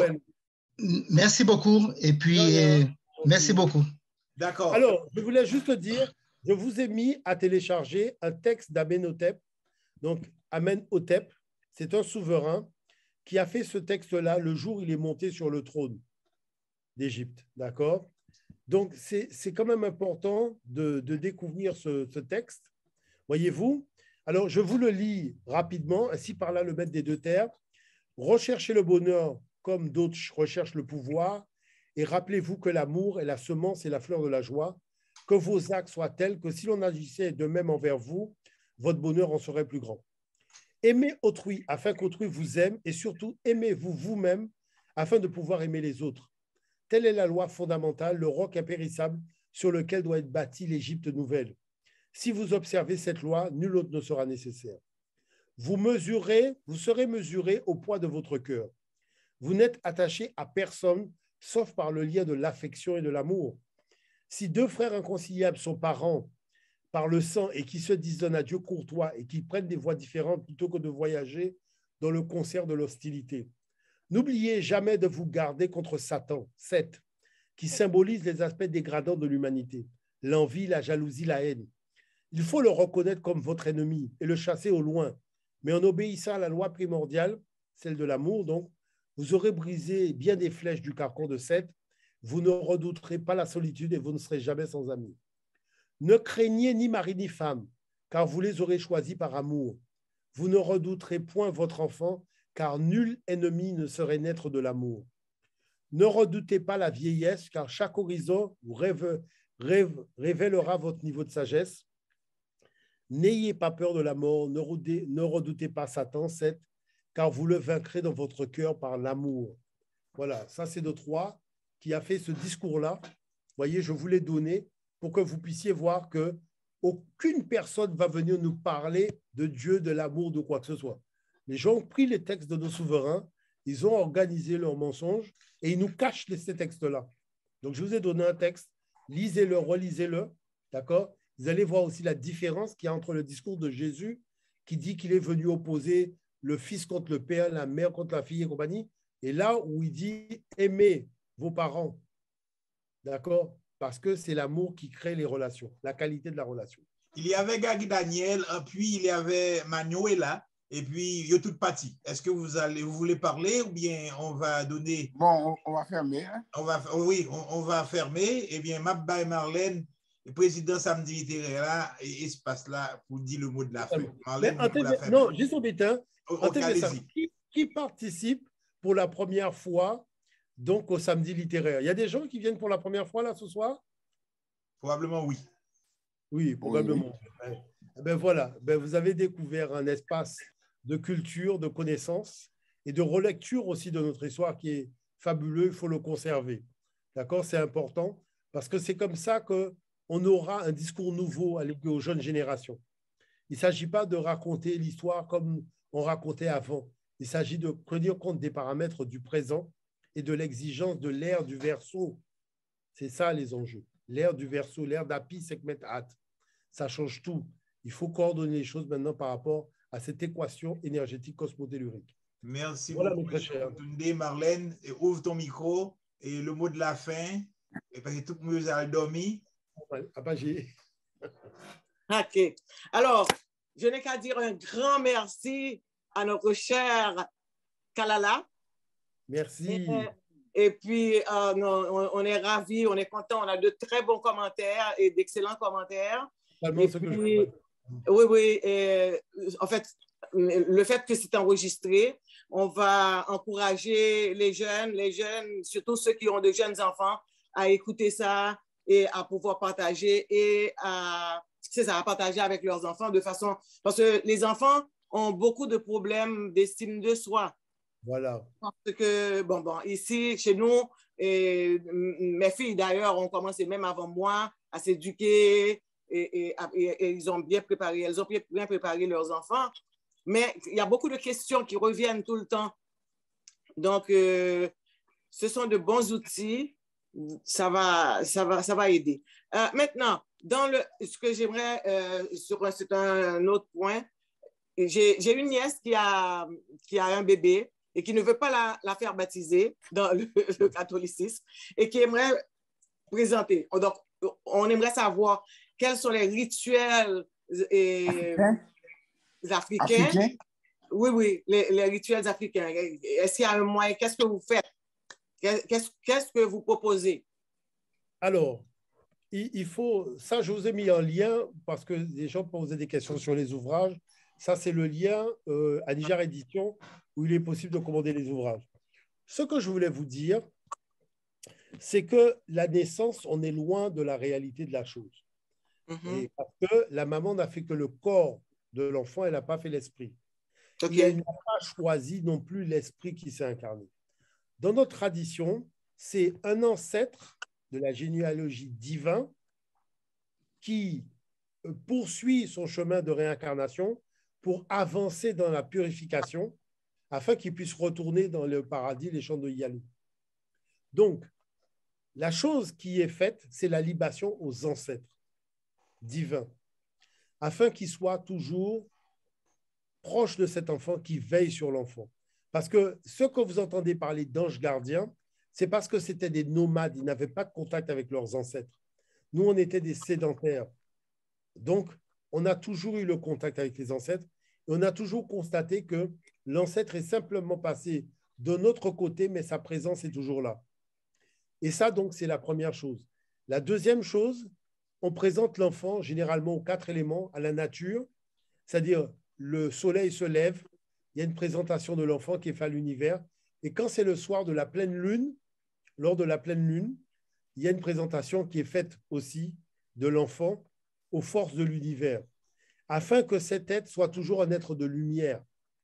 merci beaucoup. Et puis, euh, merci beaucoup. D'accord. Alors, je voulais juste dire, je vous ai mis à télécharger un texte d'Amenhotep. Donc, Amenhotep, c'est un souverain qui a fait ce texte-là le jour où il est monté sur le trône d'Égypte. D'accord? Donc, c'est quand même important de, de découvrir ce, ce texte. Voyez-vous? Alors, je vous le lis rapidement, ainsi par là le maître des deux terres. Recherchez le bonheur comme d'autres recherchent le pouvoir, et rappelez-vous que l'amour est la semence et la fleur de la joie, que vos actes soient tels que si l'on agissait de même envers vous, votre bonheur en serait plus grand. Aimez autrui afin qu'autrui vous aime, et surtout aimez-vous vous-même afin de pouvoir aimer les autres. Telle est la loi fondamentale, le roc impérissable sur lequel doit être bâtie l'Égypte nouvelle. Si vous observez cette loi, nul autre ne sera nécessaire. Vous mesurez, vous serez mesuré au poids de votre cœur. Vous n'êtes attaché à personne, sauf par le lien de l'affection et de l'amour. Si deux frères inconciliables sont parents par le sang et qui se disent d'un adieu courtois et qui prennent des voies différentes plutôt que de voyager dans le concert de l'hostilité, n'oubliez jamais de vous garder contre Satan, Seth, qui symbolise les aspects dégradants de l'humanité, l'envie, la jalousie, la haine. Il faut le reconnaître comme votre ennemi et le chasser au loin, mais en obéissant à la loi primordiale, celle de l'amour, donc, vous aurez brisé bien des flèches du carcan de Seth, vous ne redouterez pas la solitude et vous ne serez jamais sans amis. Ne craignez ni mari ni femme, car vous les aurez choisis par amour. Vous ne redouterez point votre enfant, car nul ennemi ne saurait naître de l'amour. Ne redoutez pas la vieillesse, car chaque horizon vous rêve, rêve, révélera votre niveau de sagesse. N'ayez pas peur de la mort, ne redoutez, ne redoutez pas Satan, Seth, car vous le vaincrez dans votre cœur par l'amour. Voilà, ça c'est de Troyes qui a fait ce discours-là. Vous voyez, je vous l'ai donné pour que vous puissiez voir que aucune personne va venir nous parler de Dieu, de l'amour, de quoi que ce soit. Les gens ont pris les textes de nos souverains, ils ont organisé leurs mensonges et ils nous cachent ces textes-là. Donc, je vous ai donné un texte, lisez-le, relisez-le, d'accord? Vous allez voir aussi la différence qu'il y a entre le discours de Jésus qui dit qu'il est venu opposer le fils contre le père, la mère contre la fille et compagnie, et là où il dit aimez vos parents, d'accord? Parce que c'est l'amour qui crée les relations, la qualité de la relation. Il y avait Gagi Daniel, puis il y avait Manuela, et puis il y a toute partie. Est-ce que vous allez, vous voulez parler ou bien on va donner... Bon, on, on va fermer. Hein? On va, oui, on, on va fermer. Eh bien, Mabba et Marlène, le président samedi littéraire là, et espace là pour dire le mot de la fin. Marlène, Mais, la fin. Non, juste au bétain, okay, qui, qui participe pour la première fois donc au samedi littéraire? Il y a des gens qui viennent pour la première fois là ce soir? Probablement oui. Oui, probablement. Oui. Ben, ben voilà, ben vous avez découvert un espace de culture, de connaissances et de relecture aussi de notre histoire qui est fabuleux, il faut le conserver. D'accord? C'est important parce que c'est comme ça qu'on aura un discours nouveau à aux jeunes générations. Il ne s'agit pas de raconter l'histoire comme on racontait avant. Il s'agit de tenir compte des paramètres du présent et de l'exigence de l'ère du Verseau. C'est ça les enjeux. L'ère du Verseau, l'ère d'Api Sekhmet Hat. Ça change tout. Il faut coordonner les choses maintenant par rapport à cette équation énergétique cosmotellurique. Merci voilà, beaucoup, M. Motoundé. Marlène, et ouvre ton micro et le mot de la fin, et parce que tout le monde a dormi. Ah bah, j'ai... OK. Alors, je n'ai qu'à dire un grand merci à notre cher Kalala. Merci. Et, et puis, euh, on, on est ravis, on est content, on a de très bons commentaires et d'excellents commentaires. Et ce puis, que je... oui, oui. Et, en fait, le fait que c'est enregistré, on va encourager les jeunes, les jeunes, surtout ceux qui ont de jeunes enfants, à écouter ça et à pouvoir partager et à, c'est ça, à partager avec leurs enfants de façon... Parce que les enfants ont beaucoup de problèmes d'estime de soi. Voilà. Parce que, bon, bon, ici, chez nous, et mes filles d'ailleurs ont commencé même avant moi à s'éduquer et, et, et, et ils ont bien préparé, elles ont bien préparé leurs enfants. Mais il y a beaucoup de questions qui reviennent tout le temps. Donc, euh, ce sont de bons outils. Ça va, ça va, ça va aider. Euh, maintenant, dans le, ce que j'aimerais, euh, c'est un autre point, j'ai une nièce qui a, qui a un bébé et qui ne veut pas la, la faire baptiser dans le, le catholicisme et qui aimerait présenter. Donc, on aimerait savoir quels sont les rituels et, africains. Africain? Oui, oui, les, les rituels africains. Est-ce qu'il y a un moyen? Qu'est-ce que vous faites? Qu'est-ce qu'est-ce que vous proposez? Alors, il, il faut... Ça, je vous ai mis en lien parce que les gens posaient des questions sur les ouvrages. Ça, c'est le lien euh, à Niger Édition où il est possible de commander les ouvrages. Ce que je voulais vous dire, c'est que la naissance, on est loin de la réalité de la chose. Mm-hmm. Et parce que la maman n'a fait que le corps de l'enfant, elle n'a pas fait l'esprit. Okay. Elle n'a pas choisi non plus l'esprit qui s'est incarné. Dans notre tradition, c'est un ancêtre de la généalogie divine qui poursuit son chemin de réincarnation pour avancer dans la purification afin qu'il puisse retourner dans le paradis, les champs de Yalou. Donc, la chose qui est faite, c'est la libation aux ancêtres divins, afin qu'ils soient toujours proches de cet enfant, qui veille sur l'enfant. Parce que ce que vous entendez parler d'anges gardiens, c'est parce que c'était des nomades, ils n'avaient pas de contact avec leurs ancêtres. Nous, on était des sédentaires. Donc, on a toujours eu le contact avec les ancêtres et on a toujours constaté que l'ancêtre est simplement passé de notre côté, mais sa présence est toujours là. Et ça, donc, c'est la première chose. La deuxième chose, on présente l'enfant généralement aux quatre éléments, à la nature, c'est-à-dire le soleil se lève, il y a une présentation de l'enfant qui est fait à l'univers, et quand c'est le soir de la pleine lune, lors de la pleine lune, il y a une présentation qui est faite aussi de l'enfant aux forces de l'univers, afin que cet être soit toujours un être de lumière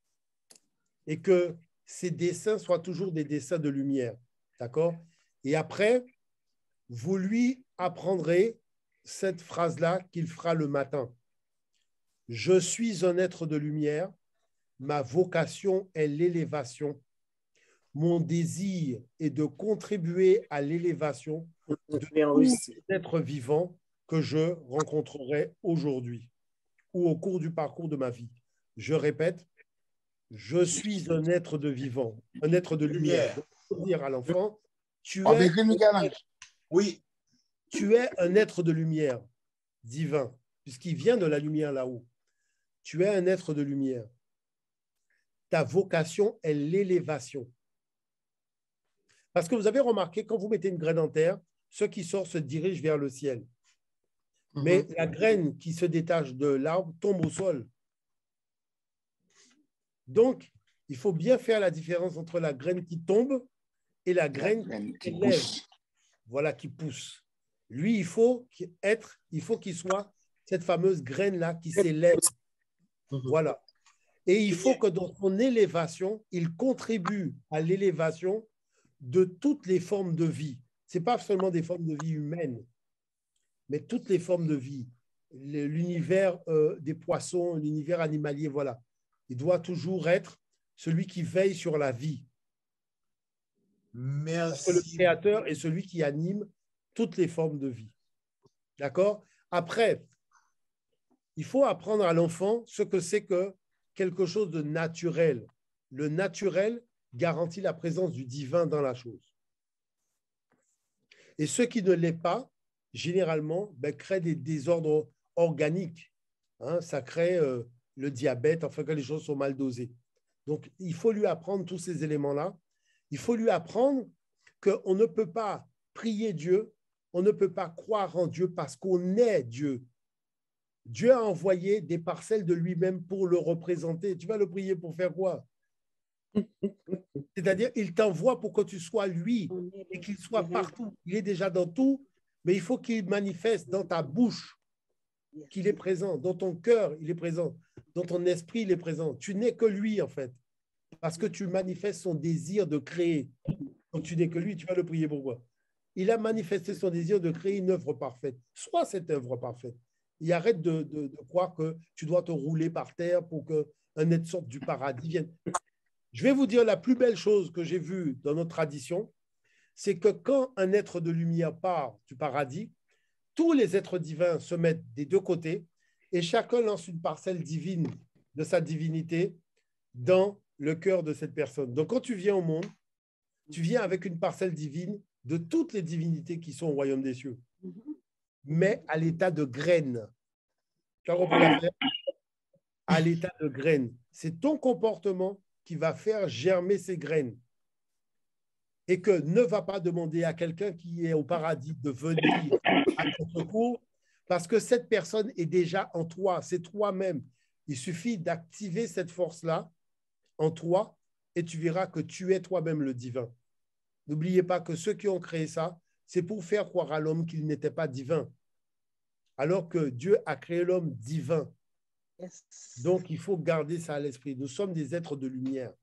et que ses dessins soient toujours des dessins de lumière. D'accord? Et après, vous lui apprendrez cette phrase-là qu'il fera le matin. Je suis un être de lumière, ma vocation est l'élévation. Mon désir est de contribuer à l'élévation de tous les êtres vivants que je rencontrerai aujourd'hui ou au cours du parcours de ma vie. Je répète, je suis un être de vivant, un être de lumière. Donc, il faut dire à l'enfant, tu es, oui, tu es un être de lumière divin, puisqu'il vient de la lumière là-haut. Tu es un être de lumière. Ta vocation est l'élévation. Parce que vous avez remarqué, quand vous mettez une graine en terre, ce qui sort se dirige vers le ciel. Mais la graine qui se détache de l'arbre tombe au sol. Donc, il faut bien faire la différence entre la graine qui tombe et la graine, la graine qui, qui lève. Pousse. Voilà, qui pousse. Lui, il faut être, il faut qu'il soit cette fameuse graine-là qui s'élève. Voilà. Et il faut que dans son élévation, il contribue à l'élévation de toutes les formes de vie. Ce n'est pas seulement des formes de vie humaines, mais toutes les formes de vie. l'univers euh, des poissons, l'univers animalier, voilà. Il doit toujours être celui qui veille sur la vie. Merci. Parce que le Créateur est celui qui anime toutes les formes de vie. D'accord? Après, il faut apprendre à l'enfant ce que c'est que quelque chose de naturel. Le naturel garantit la présence du divin dans la chose. Et ce qui ne l'est pas, généralement, ben, crée des désordres organiques. Hein, ça crée euh, le diabète, enfin que les choses sont mal dosées. Donc, il faut lui apprendre tous ces éléments-là. Il faut lui apprendre qu'on ne peut pas prier Dieu, on ne peut pas croire en Dieu parce qu'on est Dieu. Dieu a envoyé des parcelles de lui-même pour le représenter. Tu vas le prier pour faire quoi? C'est-à-dire, il t'envoie pour que tu sois lui et qu'il soit partout. Il est déjà dans tout, mais il faut qu'il manifeste dans ta bouche qu'il est présent, dans ton cœur, il est présent, dans ton esprit, il est présent. Tu n'es que lui, en fait, parce que tu manifestes son désir de créer. Donc, tu n'es que lui, tu vas le prier pourquoi? Il a manifesté son désir de créer une œuvre parfaite. Sois cette œuvre parfaite. Et arrête de, de, de croire que tu dois te rouler par terre pour qu'un être sorte du paradis vienne. Je vais vous dire la plus belle chose que j'ai vue dans notre tradition, c'est que quand un être de lumière part du paradis, tous les êtres divins se mettent des deux côtés et chacun lance une parcelle divine de sa divinité dans le cœur de cette personne. Donc, quand tu viens au monde, tu viens avec une parcelle divine de toutes les divinités qui sont au royaume des cieux, mais à l'état de graine. Tu as compris l'affaire? À l'état de graine. C'est ton comportement qui va faire germer ces graines. Et que ne va pas demander à quelqu'un qui est au paradis de venir à ton secours, parce que cette personne est déjà en toi, c'est toi-même. Il suffit d'activer cette force-là en toi et tu verras que tu es toi-même le divin. N'oubliez pas que ceux qui ont créé ça, c'est pour faire croire à l'homme qu'il n'était pas divin, alors que Dieu a créé l'homme divin. Yes. Donc, il faut garder ça à l'esprit. Nous sommes des êtres de lumière.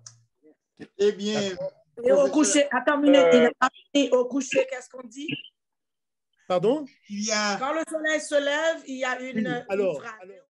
Eh bien... Et au coucher, attends une minute, euh... au coucher, qu'est-ce qu'on dit? Pardon? Il y a... Quand le soleil se lève, il y a une, alors, une phrase. Alors,